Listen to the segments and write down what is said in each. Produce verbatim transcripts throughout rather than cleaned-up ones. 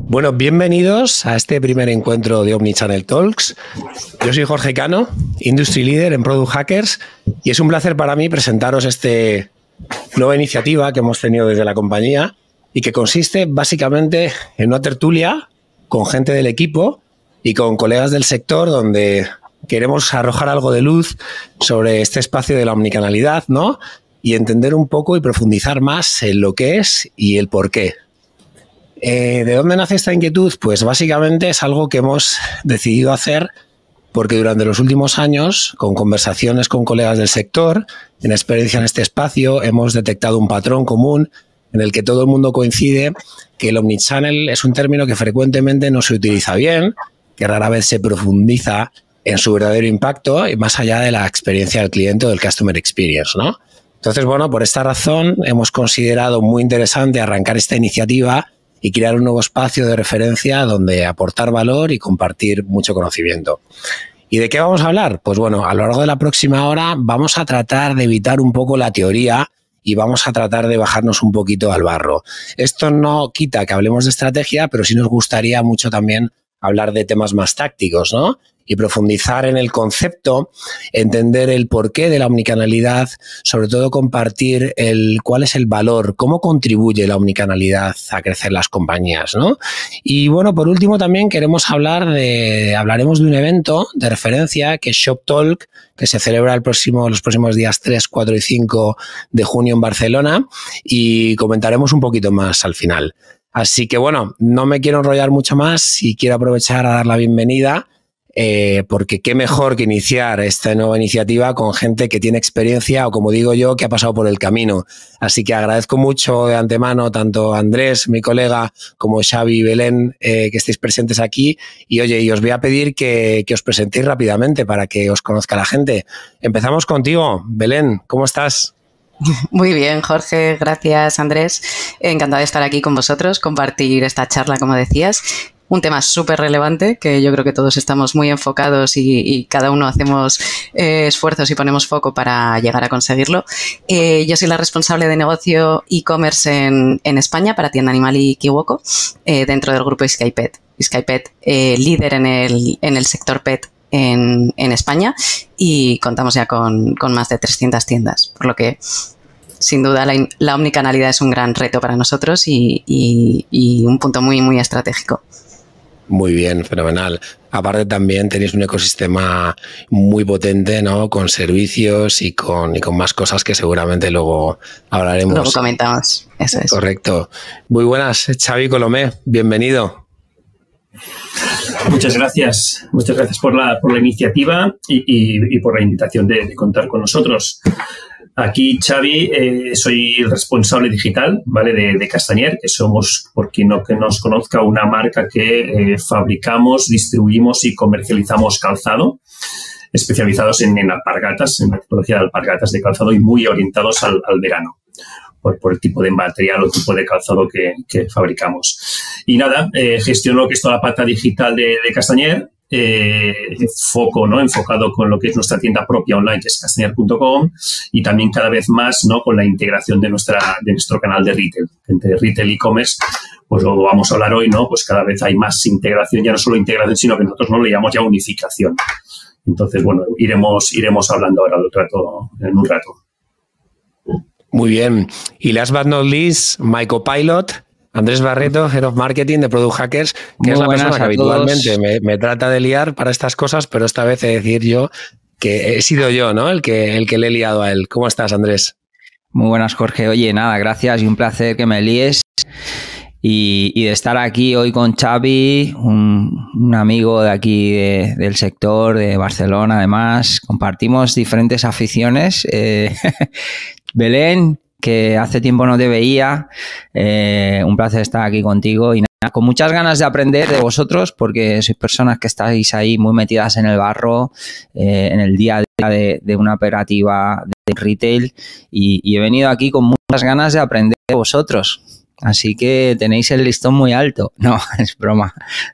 Bueno, bienvenidos a este primer encuentro de Omnichannel Talks. Yo soy Jorge Cano, Industry Leader en Product Hackers, y es un placer para mí presentaros esta nueva iniciativa que hemos tenido desde la compañía y que consiste básicamente en una tertulia con gente del equipo y con colegas del sector donde queremos arrojar algo de luz sobre este espacio de la omnicanalidad, ¿no? Y entender un poco y profundizar más en lo que es y el por qué. Eh, ¿De dónde nace esta inquietud? Pues básicamente es algo que hemos decidido hacer porque durante los últimos años, con conversaciones con colegas del sector, en experiencia en este espacio, hemos detectado un patrón común en el que todo el mundo coincide que el omnichannel es un término que frecuentemente no se utiliza bien, que rara vez se profundiza en su verdadero impacto y más allá de la experiencia del cliente o del customer experience, ¿no? Entonces, bueno, por esta razón hemos considerado muy interesante arrancar esta iniciativa y crear un nuevo espacio de referencia donde aportar valor y compartir mucho conocimiento. ¿Y de qué vamos a hablar? Pues bueno, a lo largo de la próxima hora vamos a tratar de evitar un poco la teoría y vamos a tratar de bajarnos un poquito al barro. Esto no quita que hablemos de estrategia, pero sí nos gustaría mucho también hablar de temas más tácticos, ¿no? Y profundizar en el concepto, entender el porqué de la omnicanalidad, sobre todo compartir el cuál es el valor, cómo contribuye la omnicanalidad a crecer las compañías, ¿no? Y bueno, por último también queremos hablar de, hablaremos de un evento de referencia que es ShopTalk, que se celebra el próximo, los próximos días tres, cuatro y cinco de junio en Barcelona y comentaremos un poquito más al final. Así que bueno, no me quiero enrollar mucho más y quiero aprovechar a dar la bienvenida Eh, porque qué mejor que iniciar esta nueva iniciativa con gente que tiene experiencia o, como digo yo, que ha pasado por el camino. Así que agradezco mucho de antemano tanto a Andrés, mi colega, como Xavi y Belén, eh, que estéis presentes aquí. Y oye, y os voy a pedir que, que os presentéis rápidamente para que os conozca la gente. Empezamos contigo. Belén, ¿cómo estás? Muy bien, Jorge, gracias, Andrés. Encantada de estar aquí con vosotros, compartir esta charla, como decías. Un tema súper relevante que yo creo que todos estamos muy enfocados y, y cada uno hacemos eh, esfuerzos y ponemos foco para llegar a conseguirlo. Eh, yo soy la responsable de negocio e-commerce en, en España para Tienda Animal y Kiwoko, eh, dentro del grupo Skypet. Skypet, eh, líder en el, en el sector pet en, en España, y contamos ya con, con más de trescientas tiendas, por lo que sin duda la, la omnicanalidad es un gran reto para nosotros y, y, y un punto muy, muy estratégico. Muy bien, fenomenal. Aparte también tenéis un ecosistema muy potente, ¿no? Con servicios y con, y con más cosas que seguramente luego hablaremos. Luego comentamos, eso es. Correcto. Muy buenas, Xavi Colomé, bienvenido. Muchas gracias, muchas gracias por la, por la iniciativa y, y, y por la invitación de, de contar con nosotros. Aquí, Xavi, eh, soy el responsable digital, ¿vale? De, de Castanier, que somos, por quien no que nos conozca, una marca que eh, fabricamos, distribuimos y comercializamos calzado, especializados en, en alpargatas, en la tipología de alpargatas de calzado y muy orientados al, al verano, por, por el tipo de material o tipo de calzado que, que fabricamos. Y nada, eh, gestiono lo que es toda la pata digital de, de Castanier. Eh, foco, ¿no? Enfocado con lo que es nuestra tienda propia online, que es castanier punto com, y también cada vez más, ¿no? Con la integración de nuestra de nuestro canal de retail, entre retail y e-commerce, pues lo vamos a hablar hoy, ¿no? Pues cada vez hay más integración, ya no solo integración, sino que nosotros no le llamamos ya unificación. Entonces, bueno, iremos iremos hablando ahora del rato, en un rato. Muy bien. Y last but not least, my copilot, Andrés Barreto, Head of Marketing de Product Hackers, que Muy es la persona que habitualmente me, me trata de liar para estas cosas, pero esta vez he de decir yo que he sido yo, ¿no? El que, el que le he liado a él. ¿Cómo estás, Andrés? Muy buenas, Jorge. Oye, nada, gracias y un placer que me líes y, y de estar aquí hoy con Xavi, un, un amigo de aquí de, del sector, de Barcelona, además. Compartimos diferentes aficiones. Eh, Belén, que hace tiempo no te veía, eh, un placer estar aquí contigo y nada, con muchas ganas de aprender de vosotros porque sois personas que estáis ahí muy metidas en el barro, eh, en el día a día de, de una operativa de retail y, y he venido aquí con muchas ganas de aprender de vosotros, así que tenéis el listón muy alto. No, es broma.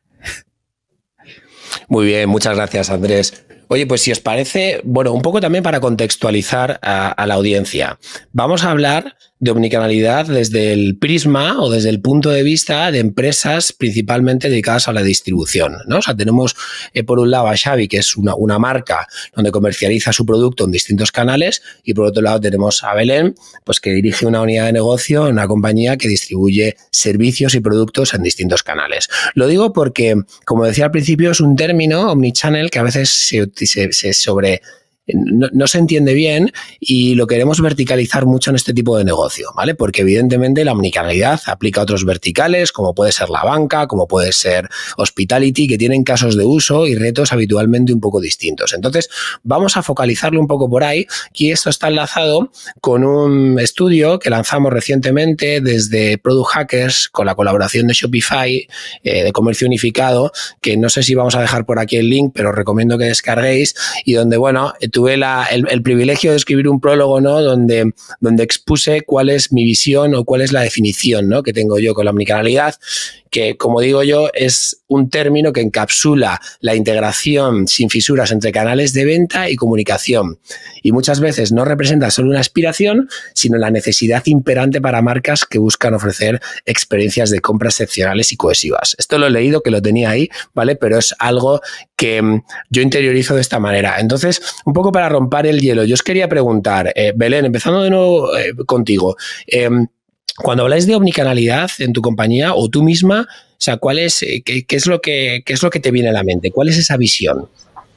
Muy bien, muchas gracias, Andrés. Oye, pues si os parece, bueno, un poco también para contextualizar a, a la audiencia. Vamos a hablar de omnicanalidad desde el prisma o desde el punto de vista de empresas principalmente dedicadas a la distribución, ¿no? O sea, tenemos eh, por un lado a Xavi, que es una, una marca donde comercializa su producto en distintos canales, y por otro lado tenemos a Belén, pues que dirige una unidad de negocio en una compañía que distribuye servicios y productos en distintos canales. Lo digo porque, como decía al principio, es un término omnichannel que a veces se, se, se sobre... No, no se entiende bien y lo queremos verticalizar mucho en este tipo de negocio, ¿vale? Porque evidentemente la omnicanalidad aplica a otros verticales, como puede ser la banca, como puede ser hospitality, que tienen casos de uso y retos habitualmente un poco distintos. Entonces, vamos a focalizarlo un poco por ahí, y esto está enlazado con un estudio que lanzamos recientemente desde Product Hackers con la colaboración de Shopify, eh, de comercio unificado, que no sé si vamos a dejar por aquí el link, pero os recomiendo que descarguéis, y donde, bueno, tuve la, el, el privilegio de escribir un prólogo, ¿no? Donde, donde expuse cuál es mi visión o cuál es la definición, ¿no? Que tengo yo con la omnicanalidad, que, como digo yo, es un término que encapsula la integración sin fisuras entre canales de venta y comunicación. Y muchas veces no representa solo una aspiración, sino la necesidad imperante para marcas que buscan ofrecer experiencias de compra excepcionales y cohesivas. Esto lo he leído, que lo tenía ahí, ¿vale? Pero es algo que yo interiorizo de esta manera. Entonces, un poco para romper el hielo, yo os quería preguntar, eh, Belén, empezando de nuevo eh, contigo, eh, cuando habláis de omnicanalidad en tu compañía o tú misma, o sea, ¿cuál es, qué, qué es lo que, qué es lo que te viene a la mente? ¿Cuál es esa visión?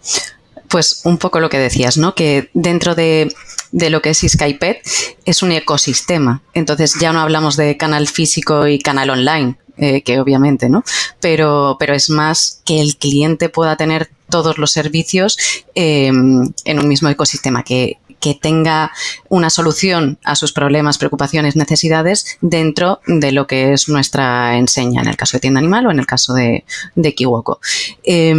Pues un poco lo que decías, ¿no? Que dentro de, de lo que es Skypet es un ecosistema. Entonces ya no hablamos de canal físico y canal online, eh, que obviamente, ¿no? Pero, pero es más que el cliente pueda tener todos los servicios eh, en un mismo ecosistema, que que tenga una solución a sus problemas, preocupaciones, necesidades dentro de lo que es nuestra enseña, en el caso de Tienda Animal o en el caso de, de Kiwoko. Eh,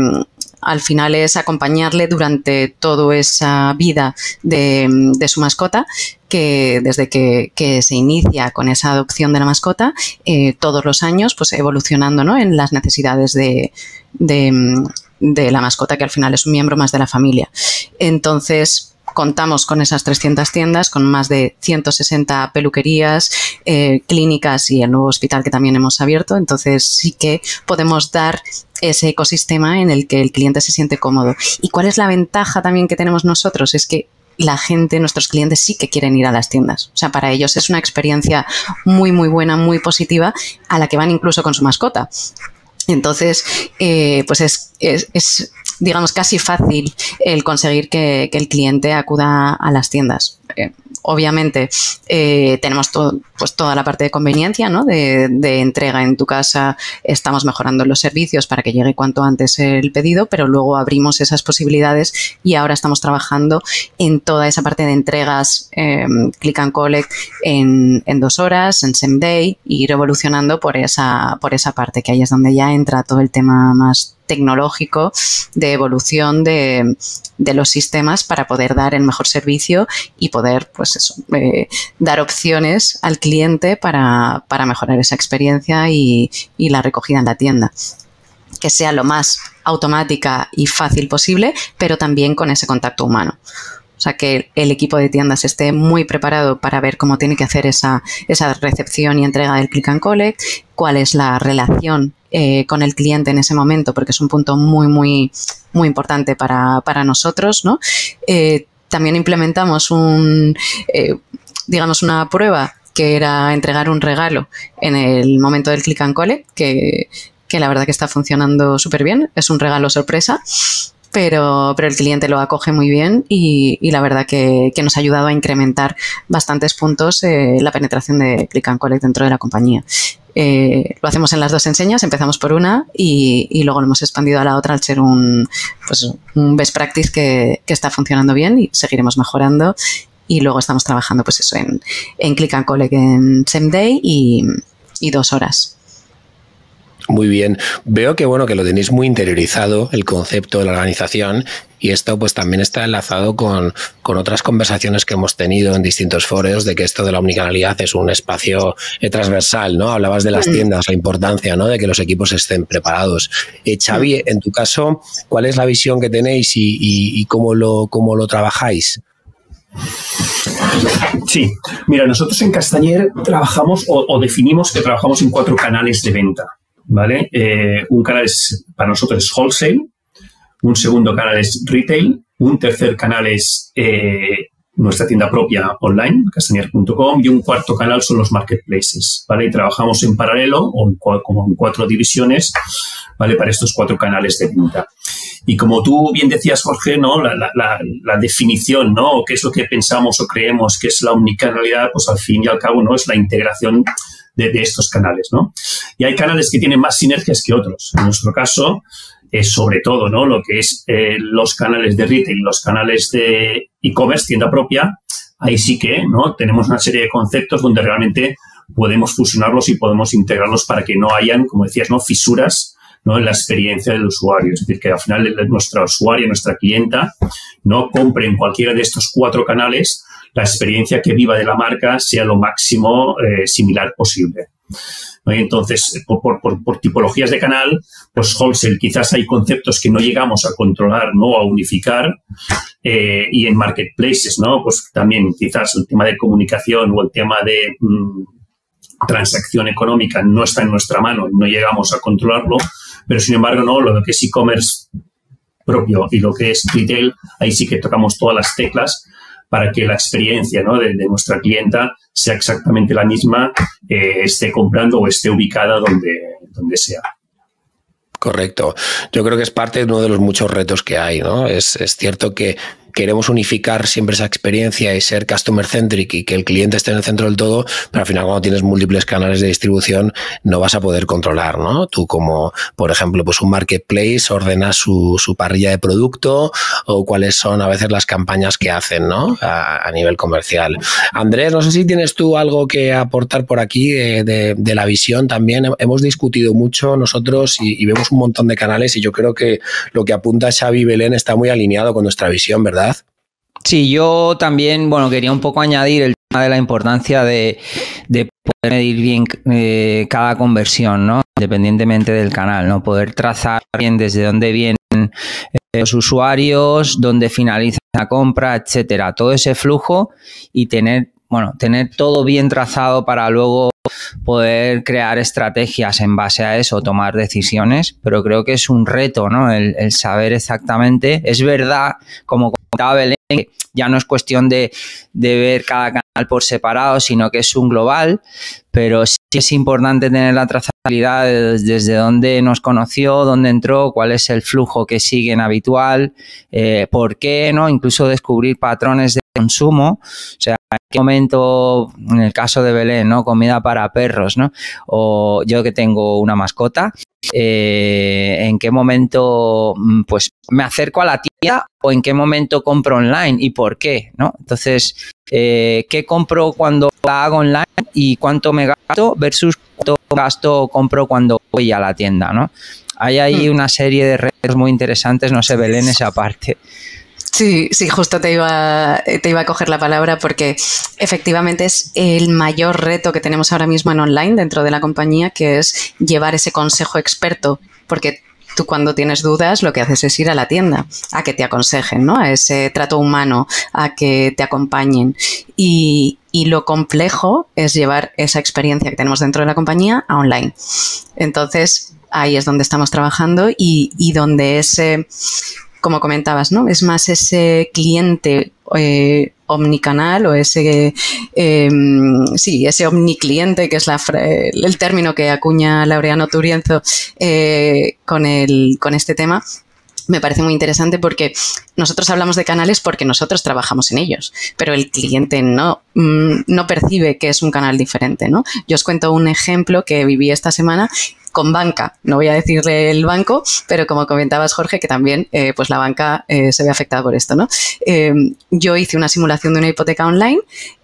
al final es acompañarle durante toda esa vida de, de su mascota, que desde que, que se inicia con esa adopción de la mascota, eh, todos los años, pues evolucionando, ¿no? En las necesidades de, de, de la mascota, que al final es un miembro más de la familia. Entonces, contamos con esas trescientas tiendas, con más de ciento sesenta peluquerías, eh, clínicas y el nuevo hospital que también hemos abierto. Entonces sí que podemos dar ese ecosistema en el que el cliente se siente cómodo. ¿Y cuál es la ventaja también que tenemos nosotros? Es que la gente, nuestros clientes sí que quieren ir a las tiendas. O sea, para ellos es una experiencia muy, muy buena, muy positiva, a la que van incluso con su mascota. Entonces, eh, pues es, es, es, digamos, casi fácil el conseguir que, que el cliente acuda a las tiendas. Eh, obviamente, eh, tenemos todo, pues toda la parte de conveniencia, ¿no? De, de entrega en tu casa. Estamos mejorando los servicios para que llegue cuanto antes el pedido, pero luego abrimos esas posibilidades y ahora estamos trabajando en toda esa parte de entregas, eh, click and collect en, en dos horas, en same day, y ir evolucionando por esa, por esa parte, que ahí es donde ya entra todo el tema más tecnológico de evolución de, de los sistemas para poder dar el mejor servicio y poder, pues eso, eh, dar opciones al cliente para, para mejorar esa experiencia y, y la recogida en la tienda. Que sea lo más automática y fácil posible, pero también con ese contacto humano. O sea, que el equipo de tiendas esté muy preparado para ver cómo tiene que hacer esa, esa recepción y entrega del click and collect, cuál es la relación eh, con el cliente en ese momento, porque es un punto muy, muy, muy importante para, para nosotros, ¿no? Eh, también implementamos un, eh, digamos, una prueba que era entregar un regalo en el momento del click and collect, que, que la verdad que está funcionando súper bien. Es un regalo sorpresa. Pero, pero el cliente lo acoge muy bien y, y la verdad que, que nos ha ayudado a incrementar bastantes puntos eh, la penetración de Click and Collect dentro de la compañía. Eh, lo hacemos en las dos enseñas, empezamos por una y, y luego lo hemos expandido a la otra al ser un, pues, un best practice que, que está funcionando bien y seguiremos mejorando. Y luego estamos trabajando pues eso en, en Click and Collect en same day y, y dos horas. Muy bien. Veo que bueno que lo tenéis muy interiorizado, el concepto de la organización, y esto pues también está enlazado con, con otras conversaciones que hemos tenido en distintos foros de que esto de la omnicanalidad es un espacio eh, transversal, ¿no? Hablabas de las tiendas, la importancia, ¿no? De que los equipos estén preparados. Eh, Xavi, en tu caso, ¿cuál es la visión que tenéis y, y, y cómo lo, cómo lo trabajáis? Sí, mira, nosotros en Castañer trabajamos o, o definimos que trabajamos en cuatro canales de venta, ¿vale? Eh, un canal es, para nosotros es wholesale, un segundo canal es retail, un tercer canal es eh, nuestra tienda propia online, castañer punto com, y un cuarto canal son los marketplaces, ¿vale? Y trabajamos en paralelo o en, como en cuatro divisiones, ¿vale? Para estos cuatro canales de venta. Y como tú bien decías, Jorge, ¿no? La, la, la, la definición, ¿no? ¿Qué es lo que pensamos o creemos que es la omnicanalidad? Pues al fin y al cabo, ¿no? Es la integración de, de estos canales, ¿no? Y hay canales que tienen más sinergias que otros. En nuestro caso, es sobre todo, ¿no? Lo que es eh, los canales de retail, los canales de e-commerce, tienda propia, ahí sí que, ¿no? Tenemos una serie de conceptos donde realmente podemos fusionarlos y podemos integrarlos para que no hayan, como decías, ¿no? Fisuras, ¿no? En la experiencia del usuario. Es decir, que al final nuestra usuaria, nuestra clienta, no compre en cualquiera de estos cuatro canales, la experiencia que viva de la marca sea lo máximo eh, similar posible. ¿No? Y entonces, por, por, por tipologías de canal, pues wholesale, quizás hay conceptos que no llegamos a controlar, ¿no? A unificar. Eh, y en marketplaces, ¿no? Pues también quizás el tema de comunicación o el tema de mmm, transacción económica no está en nuestra mano y no llegamos a controlarlo. Pero, sin embargo, no, lo que es e-commerce propio y lo que es retail, ahí sí que tocamos todas las teclas para que la experiencia, ¿no? de, de nuestra clienta sea exactamente la misma, eh, esté comprando o esté ubicada donde, donde sea. Correcto. Yo creo que es parte de uno de los muchos retos que hay, ¿no? Es, es cierto que queremos unificar siempre esa experiencia y ser customer centric y que el cliente esté en el centro del todo, pero al final cuando tienes múltiples canales de distribución no vas a poder controlar, ¿no? Tú como, por ejemplo, pues un marketplace ordenas su, su parrilla de producto o cuáles son a veces las campañas que hacen, ¿no? A, a nivel comercial. Andrés, no sé si tienes tú algo que aportar por aquí de, de, de la visión también. Hemos discutido mucho nosotros y, y vemos un montón de canales y yo creo que lo que apunta Xavi Belén está muy alineado con nuestra visión, ¿verdad? Sí, yo también, bueno, quería un poco añadir el tema de la importancia de, de poder medir bien eh, cada conversión, ¿no? Independientemente del canal, ¿no? Poder trazar bien desde dónde vienen eh, los usuarios, dónde finaliza la compra, etcétera. Todo ese flujo y tener, bueno, tener todo bien trazado para luego poder crear estrategias en base a eso, tomar decisiones, pero creo que es un reto, ¿no? El, el saber exactamente. Es verdad, como comentaba Belén, que ya no es cuestión de, de ver cada canal por separado, sino que es un global, pero sí es importante tener la trazabilidad de desde dónde nos conoció, dónde entró, cuál es el flujo que siguen habitual, eh, por qué, ¿no? Incluso descubrir patrones de consumo, o sea, en qué momento, en el caso de Belén, ¿no? Comida para perros, ¿no? O yo que tengo una mascota, eh, en qué momento pues me acerco a la tienda o en qué momento compro online y por qué, ¿no? Entonces, eh, ¿qué compro cuando la hago online y cuánto me gasto versus cuánto gasto o compro cuando voy a la tienda, ¿no? Hay ahí una serie de retos muy interesantes, no sé, Belén, esa parte. Sí, sí, justo te iba, te iba a coger la palabra porque efectivamente es el mayor reto que tenemos ahora mismo en online dentro de la compañía, que es llevar ese consejo experto, porque tú cuando tienes dudas lo que haces es ir a la tienda a que te aconsejen, ¿no? A ese trato humano, a que te acompañen. Y, y lo complejo es llevar esa experiencia que tenemos dentro de la compañía a online. Entonces, ahí es donde estamos trabajando y, y donde ese... como comentabas, ¿no? Es más ese cliente eh, omnicanal o ese, eh, sí, ese omnicliente, que es la, el término que acuña Laureano Turienzo eh, con, el, con este tema. Me parece muy interesante porque nosotros hablamos de canales porque nosotros trabajamos en ellos, pero el cliente no, no percibe que es un canal diferente, ¿no? Yo os cuento un ejemplo que viví esta semana con banca. No voy a decirle el banco, pero como comentabas, Jorge, que también eh, pues la banca eh, se ve afectada por esto, ¿no? Eh, yo hice una simulación de una hipoteca online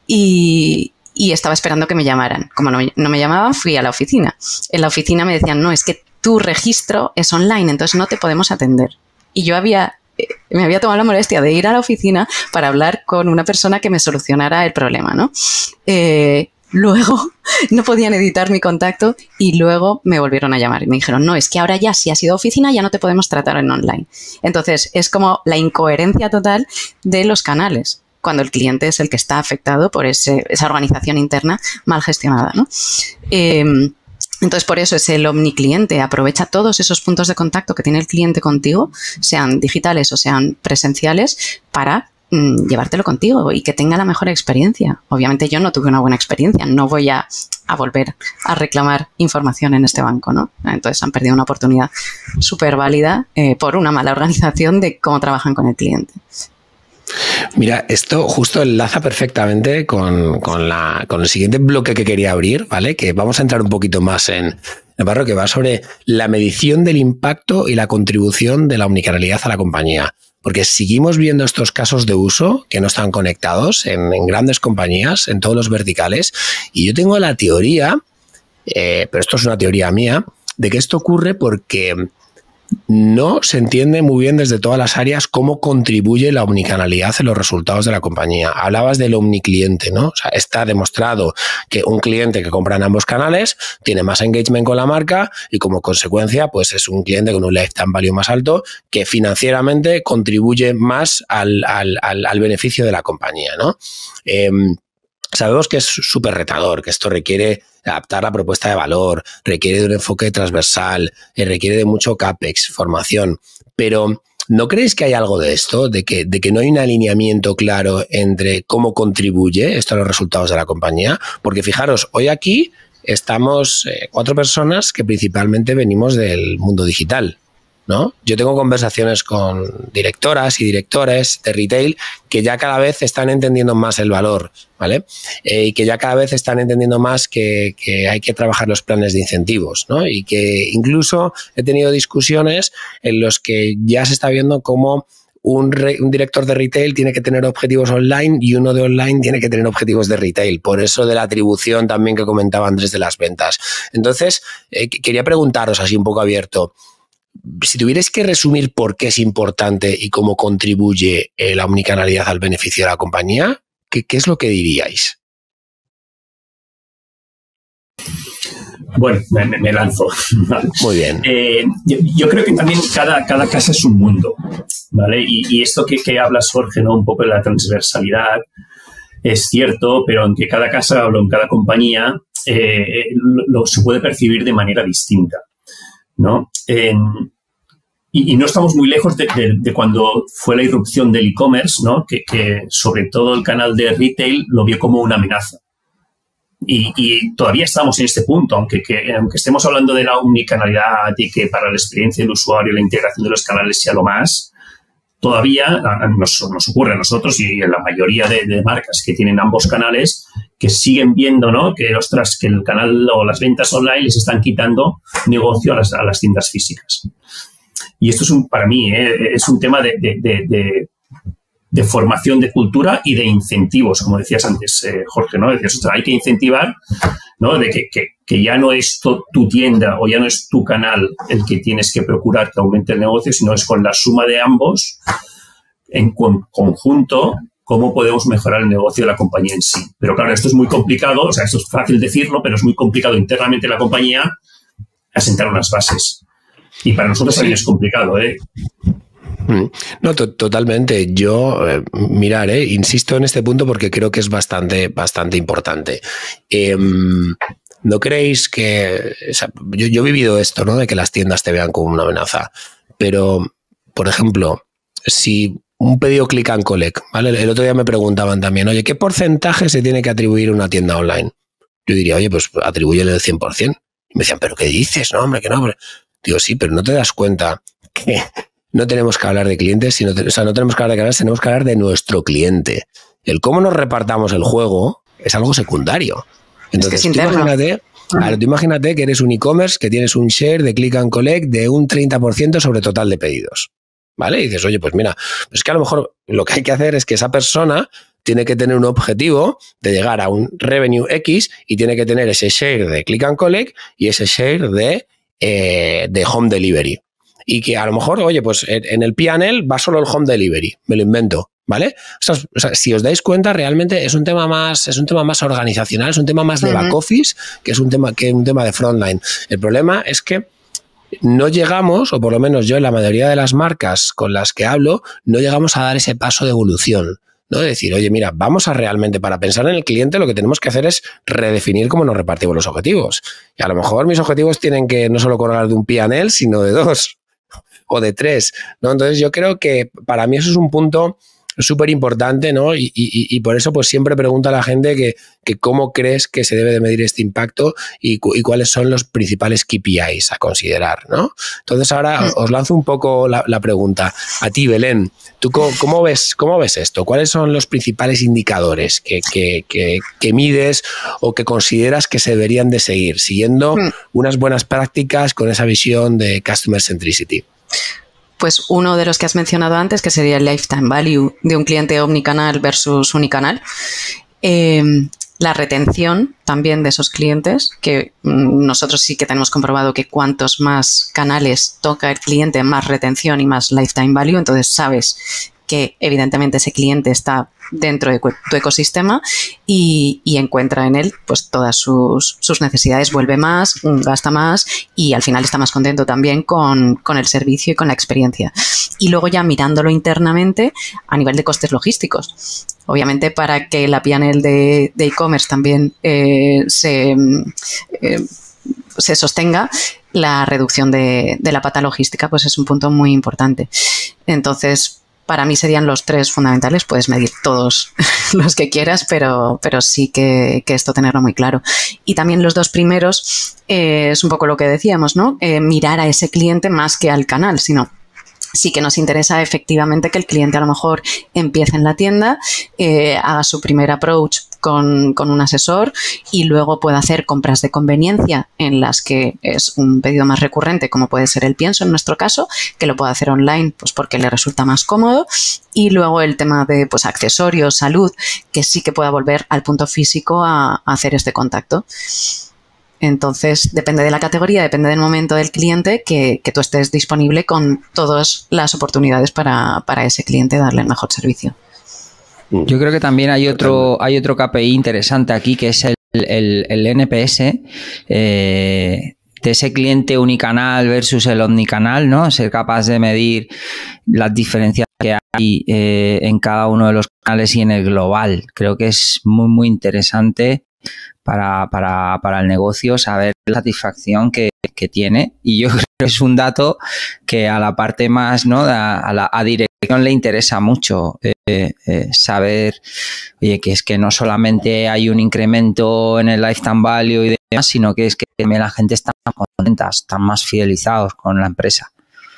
y... y estaba esperando que me llamaran. Como no, no me llamaban, fui a la oficina. En la oficina me decían, no, es que tu registro es online, entonces no te podemos atender. Y yo había, eh, me había tomado la molestia de ir a la oficina para hablar con una persona que me solucionara el problema, ¿no? Eh, luego no podían editar mi contacto y luego me volvieron a llamar y me dijeron, no, es que ahora ya si has ido a oficina ya no te podemos tratar en online. Entonces es como la incoherencia total de los canales. cuando el cliente es el que está afectado por ese, esa organización interna mal gestionada, ¿no? Eh, Entonces, por eso es el omnicliente. Aprovecha todos esos puntos de contacto que tiene el cliente contigo, sean digitales o sean presenciales, para mm, llevártelo contigo y que tenga la mejor experiencia. Obviamente yo no tuve una buena experiencia, no voy a, a volver a reclamar información en este banco, ¿no? Entonces han perdido una oportunidad súper válida eh, por una mala organización de cómo trabajan con el cliente. Mira, esto justo enlaza perfectamente con, con, la, con el siguiente bloque que quería abrir, ¿vale? Que vamos a entrar un poquito más en el barro, que va sobre la medición del impacto y la contribución de la omnicanalidad a la compañía. Porque seguimos viendo estos casos de uso que no están conectados en, en grandes compañías, en todos los verticales. Y yo tengo la teoría, eh, pero esto es una teoría mía, de que esto ocurre porque no se entiende muy bien desde todas las áreas cómo contribuye la omnicanalidad en los resultados de la compañía. Hablabas del omnicliente, ¿no? O sea, está demostrado que un cliente que compra en ambos canales tiene más engagement con la marca y como consecuencia pues es un cliente con un lifetime value más alto que financieramente contribuye más al, al, al, al beneficio de la compañía, ¿no? Eh, Sabemos que es súper retador, que esto requiere adaptar la propuesta de valor, requiere de un enfoque transversal, requiere de mucho CAPEX, formación, pero ¿no creéis que hay algo de esto? De que, de que no hay un alineamiento claro entre cómo contribuye esto a los resultados de la compañía. Porque fijaros, hoy aquí estamos eh, cuatro personas que principalmente venimos del mundo digital, ¿no? Yo tengo conversaciones con directoras y directores de retail que ya cada vez están entendiendo más el valor, ¿vale? Eh, y que ya cada vez están entendiendo más que, que hay que trabajar los planes de incentivos, ¿no? Y que incluso he tenido discusiones en los que ya se está viendo cómo un, re, un director de retail tiene que tener objetivos online y uno de online tiene que tener objetivos de retail. Por eso de la atribución también que comentaba Andrés de las ventas. Entonces, eh, quería preguntaros así un poco abierto, si tuvierais que resumir por qué es importante y cómo contribuye eh, la omnicanalidad al beneficio de la compañía, ¿qué, qué es lo que diríais? Bueno, me, me lanzo. ¿Vale? Muy bien. Eh, yo, yo creo que también cada, cada casa es un mundo, ¿vale? Y, y esto que, que hablas, Jorge, ¿no? Un poco de la transversalidad, es cierto, pero en que cada casa o en cada compañía eh, lo, lo, se puede percibir de manera distinta, ¿no? Eh, y, y no estamos muy lejos de, de, de cuando fue la irrupción del e-commerce, ¿no? Que, que sobre todo el canal de retail lo vio como una amenaza. Y, y todavía estamos en este punto, aunque, que, aunque estemos hablando de la omnicanalidad y que para la experiencia del usuario la integración de los canales sea lo más, todavía nos, nos ocurre a nosotros y en la mayoría de, de marcas que tienen ambos canales que siguen viendo, ¿no? Que, ostras, que el canal o las ventas online les están quitando negocio a las, a las tiendas físicas. Y esto es un, para mí, ¿eh? Es un tema de, de, de, de, de formación de cultura y de incentivos, como decías antes, eh, Jorge, ¿no? Decías, ostras, hay que incentivar, ¿no? De que, que, que ya no es to, tu tienda o ya no es tu canal el que tienes que procurar que aumente el negocio, sino es con la suma de ambos, en con, conjunto, cómo podemos mejorar el negocio de la compañía en sí. Pero claro, esto es muy complicado, o sea, esto es fácil decirlo, pero es muy complicado internamente en la compañía asentar unas bases. Y para nosotros también es complicado, ¿eh? No, to totalmente. Yo, eh, mirar, eh, insisto en este punto porque creo que es bastante, bastante importante. Eh, ¿No creéis que... O sea, yo, yo he vivido esto, ¿no? De que las tiendas te vean como una amenaza. Pero, por ejemplo, si un pedido click and collect, ¿vale? El otro día me preguntaban también, oye, ¿qué porcentaje se tiene que atribuir a una tienda online? Yo diría, oye, pues atribúyele el cien por cien. Y me decían, ¿pero qué dices? No, hombre, que no, hombre. Digo, sí, pero no te das cuenta que no tenemos que hablar de clientes, sino te, o sea, no tenemos que hablar de canales, tenemos que hablar de nuestro cliente. El cómo nos repartamos el juego es algo secundario. Entonces, es que tú imagínate, claro, tú imagínate que eres un e-commerce que tienes un share de click and collect de un treinta por ciento sobre total de pedidos, ¿vale? Y dices, oye, pues mira, pues es que a lo mejor lo que hay que hacer es que esa persona tiene que tener un objetivo de llegar a un revenue X y tiene que tener ese share de click and collect y ese share de, eh, de home delivery. Y que a lo mejor, oye, pues en el P and L va solo el home delivery, me lo invento, ¿vale? O sea, o sea, si os dais cuenta, realmente es un tema más, es un tema más organizacional, es un tema más de back office, que es un tema, que un tema de frontline. El problema es que no llegamos, o por lo menos yo en la mayoría de las marcas con las que hablo, no llegamos a dar ese paso de evolución ¿no? De decir, oye, mira, vamos a realmente, para pensar en el cliente, lo que tenemos que hacer es redefinir cómo nos repartimos los objetivos. Y a lo mejor mis objetivos tienen que no solo colgar de un P and L, sino de dos o de tres, ¿no? Entonces yo creo que para mí eso es un punto súper importante, ¿no? Y, y, y por eso pues siempre pregunto a la gente que, que cómo crees que se debe de medir este impacto y, y cuáles son los principales K P Is a considerar, ¿no? Entonces ahora os lanzo un poco la, la pregunta. A ti, Belén, ¿tú cómo, cómo, ves, cómo ves esto? ¿Cuáles son los principales indicadores que, que, que, que mides o que consideras que se deberían de seguir, siguiendo mm. unas buenas prácticas con esa visión de Customer Centricity? Pues uno de los que has mencionado antes, que sería el lifetime value de un cliente omnicanal versus unicanal. Eh, la retención también de esos clientes, que nosotros sí que tenemos comprobado que cuantos más canales toca el cliente, más retención y más lifetime value. Entonces sabes que evidentemente ese cliente está dentro de tu ecosistema y, y encuentra en él pues todas sus, sus necesidades, vuelve más, gasta más y al final está más contento también con, con el servicio y con la experiencia. Y luego ya mirándolo internamente a nivel de costes logísticos. Obviamente para que la P and L de e-commerce también eh, se, eh, se sostenga, la reducción de, de la pata logística pues es un punto muy importante. Entonces, para mí serían los tres fundamentales. Puedes medir todos los que quieras, pero, pero sí que, que esto tenerlo muy claro. Y también los dos primeros eh, es un poco lo que decíamos, ¿no? Eh, mirar a ese cliente más que al canal, sino sí que nos interesa efectivamente que el cliente a lo mejor empiece en la tienda, eh, haga su primer approach con, con un asesor y luego pueda hacer compras de conveniencia en las que es un pedido más recurrente, como puede ser el pienso en nuestro caso, que lo pueda hacer online pues porque le resulta más cómodo, y luego el tema de pues accesorios, salud, que sí que pueda volver al punto físico a, a hacer este contacto. Entonces, depende de la categoría, depende del momento del cliente, que, que tú estés disponible con todas las oportunidades para, para ese cliente darle el mejor servicio. Yo creo que también hay otro, hay otro K P I interesante aquí, que es el, el, el N P S eh, de ese cliente unicanal versus el omnicanal, ¿no? Ser capaz de medir las diferencias que hay eh, en cada uno de los canales y en el global. Creo que es muy, muy interesante Para, para, para el negocio, saber la satisfacción que, que tiene, y yo creo que es un dato que a la parte más, ¿no? a, a la a dirección le interesa mucho eh, eh, saber, oye, que es que no solamente hay un incremento en el lifetime value y demás, sino que es que la gente está más contenta, están más fidelizados con la empresa.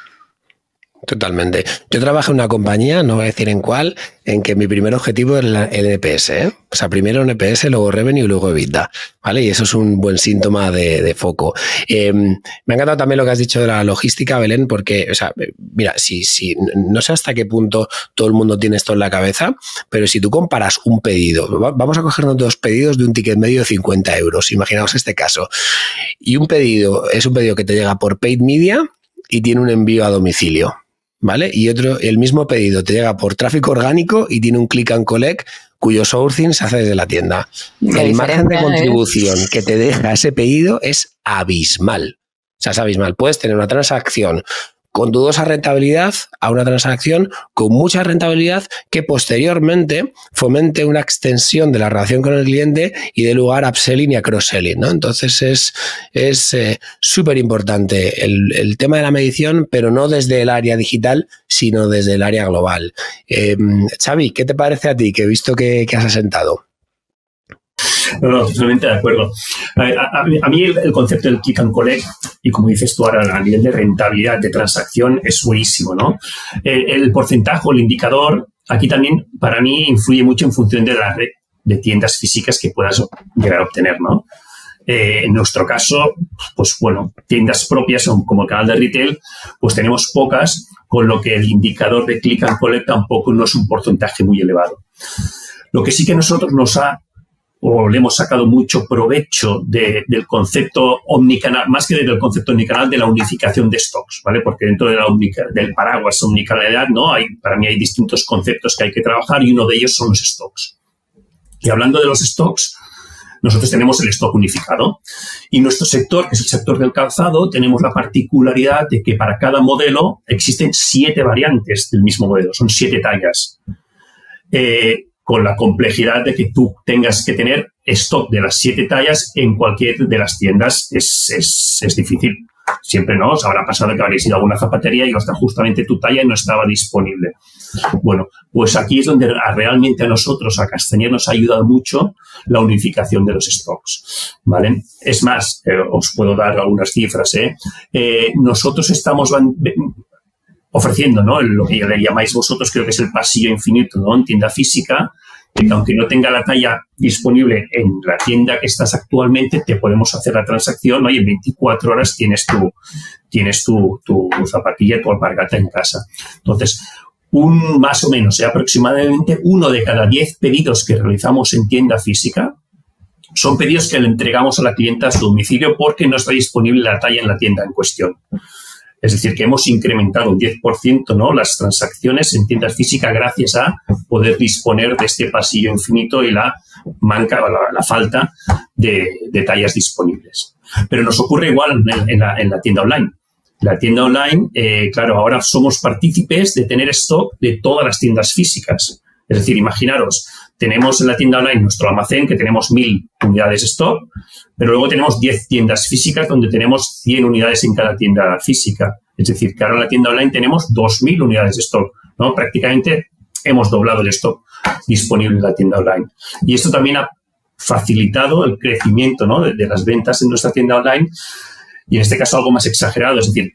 Totalmente. Yo trabajé en una compañía, no voy a decir en cuál, en que mi primer objetivo era el N P S, ¿eh? O sea, primero N P S, luego Revenue y luego EBITDA, ¿vale? Y eso es un buen síntoma de, de foco. Eh, me ha encantado también lo que has dicho de la logística, Belén, porque, o sea, mira, si, si, no sé hasta qué punto todo el mundo tiene esto en la cabeza, pero si tú comparas un pedido, vamos a cogernos dos pedidos de un ticket medio de cincuenta euros, imaginaos este caso, y un pedido es un pedido que te llega por paid media y tiene un envío a domicilio, ¿vale? Y otro, el mismo pedido te llega por tráfico orgánico y tiene un click and collect cuyo sourcing se hace desde la tienda. El margen de contribución ¿eh? que te deja ese pedido es abismal. O sea, es abismal. Puedes tener una transacción con dudosa rentabilidad a una transacción con mucha rentabilidad que posteriormente fomente una extensión de la relación con el cliente y dé lugar a upselling y a cross-selling, ¿no? Entonces es es eh, súper importante el, el tema de la medición, pero no desde el área digital, sino desde el área global. Eh, Xavi, ¿qué te parece a ti? Que he visto que, que has asentado. No, no, totalmente de acuerdo. A, a, a mí el, el concepto del click and collect, y como dices tú ahora, a nivel de rentabilidad de transacción, es buenísimo, ¿no? El, el porcentaje o el indicador, aquí también, para mí, influye mucho en función de la red de tiendas físicas que puedas llegar a obtener, ¿no? Eh, en nuestro caso, pues bueno, tiendas propias como canal de retail, pues tenemos pocas, con lo que el indicador de click and collect tampoco no es un porcentaje muy elevado. Lo que sí que nosotros nos ha o le hemos sacado mucho provecho de, del concepto omnicanal, más que del concepto omnicanal, de la unificación de stocks, ¿vale? Porque dentro de la única, del paraguas omnicanalidad, ¿no? Hay, para mí hay distintos conceptos que hay que trabajar y uno de ellos son los stocks. Y hablando de los stocks, nosotros tenemos el stock unificado y nuestro sector, que es el sector del calzado, tenemos la particularidad de que para cada modelo existen siete variantes del mismo modelo, son siete tallas. eh, con la complejidad de que tú tengas que tener stock de las siete tallas en cualquier de las tiendas. Es, es, es difícil. Siempre no, os habrá pasado que habréis ido a alguna zapatería y hasta justamente tu talla no estaba disponible. Bueno, pues aquí es donde realmente a nosotros, a Castañer, nos ha ayudado mucho la unificación de los stocks, ¿vale? Es más, eh, os puedo dar algunas cifras, ¿eh? Eh, nosotros estamos ofreciendo, ¿no?, lo que le llamáis vosotros, creo que es el pasillo infinito, ¿no?, en tienda física, que aunque no tenga la talla disponible en la tienda que estás actualmente, te podemos hacer la transacción, ¿no?, y en veinticuatro horas tienes tu, tienes tu, tu zapatilla, tu alpargata en casa. Entonces, un más o menos, ¿eh?, aproximadamente uno de cada diez pedidos que realizamos en tienda física son pedidos que le entregamos a la clienta a su domicilio porque no está disponible la talla en la tienda en cuestión. Es decir, que hemos incrementado un diez por ciento, ¿no?, las transacciones en tiendas físicas gracias a poder disponer de este pasillo infinito y la manca, la, la falta de, de tallas disponibles. Pero nos ocurre igual en, en, la, en la tienda online. La tienda online, eh, claro, ahora somos partícipes de tener stock de todas las tiendas físicas. Es decir, imaginaros, tenemos en la tienda online nuestro almacén que tenemos mil unidades de stock, pero luego tenemos diez tiendas físicas donde tenemos cien unidades en cada tienda física. Es decir, que ahora en la tienda online tenemos dos mil unidades de stock, ¿no? Prácticamente hemos doblado el stock disponible en la tienda online. Y esto también ha facilitado el crecimiento, ¿no?, de, de las ventas en nuestra tienda online, y en este caso algo más exagerado, es decir,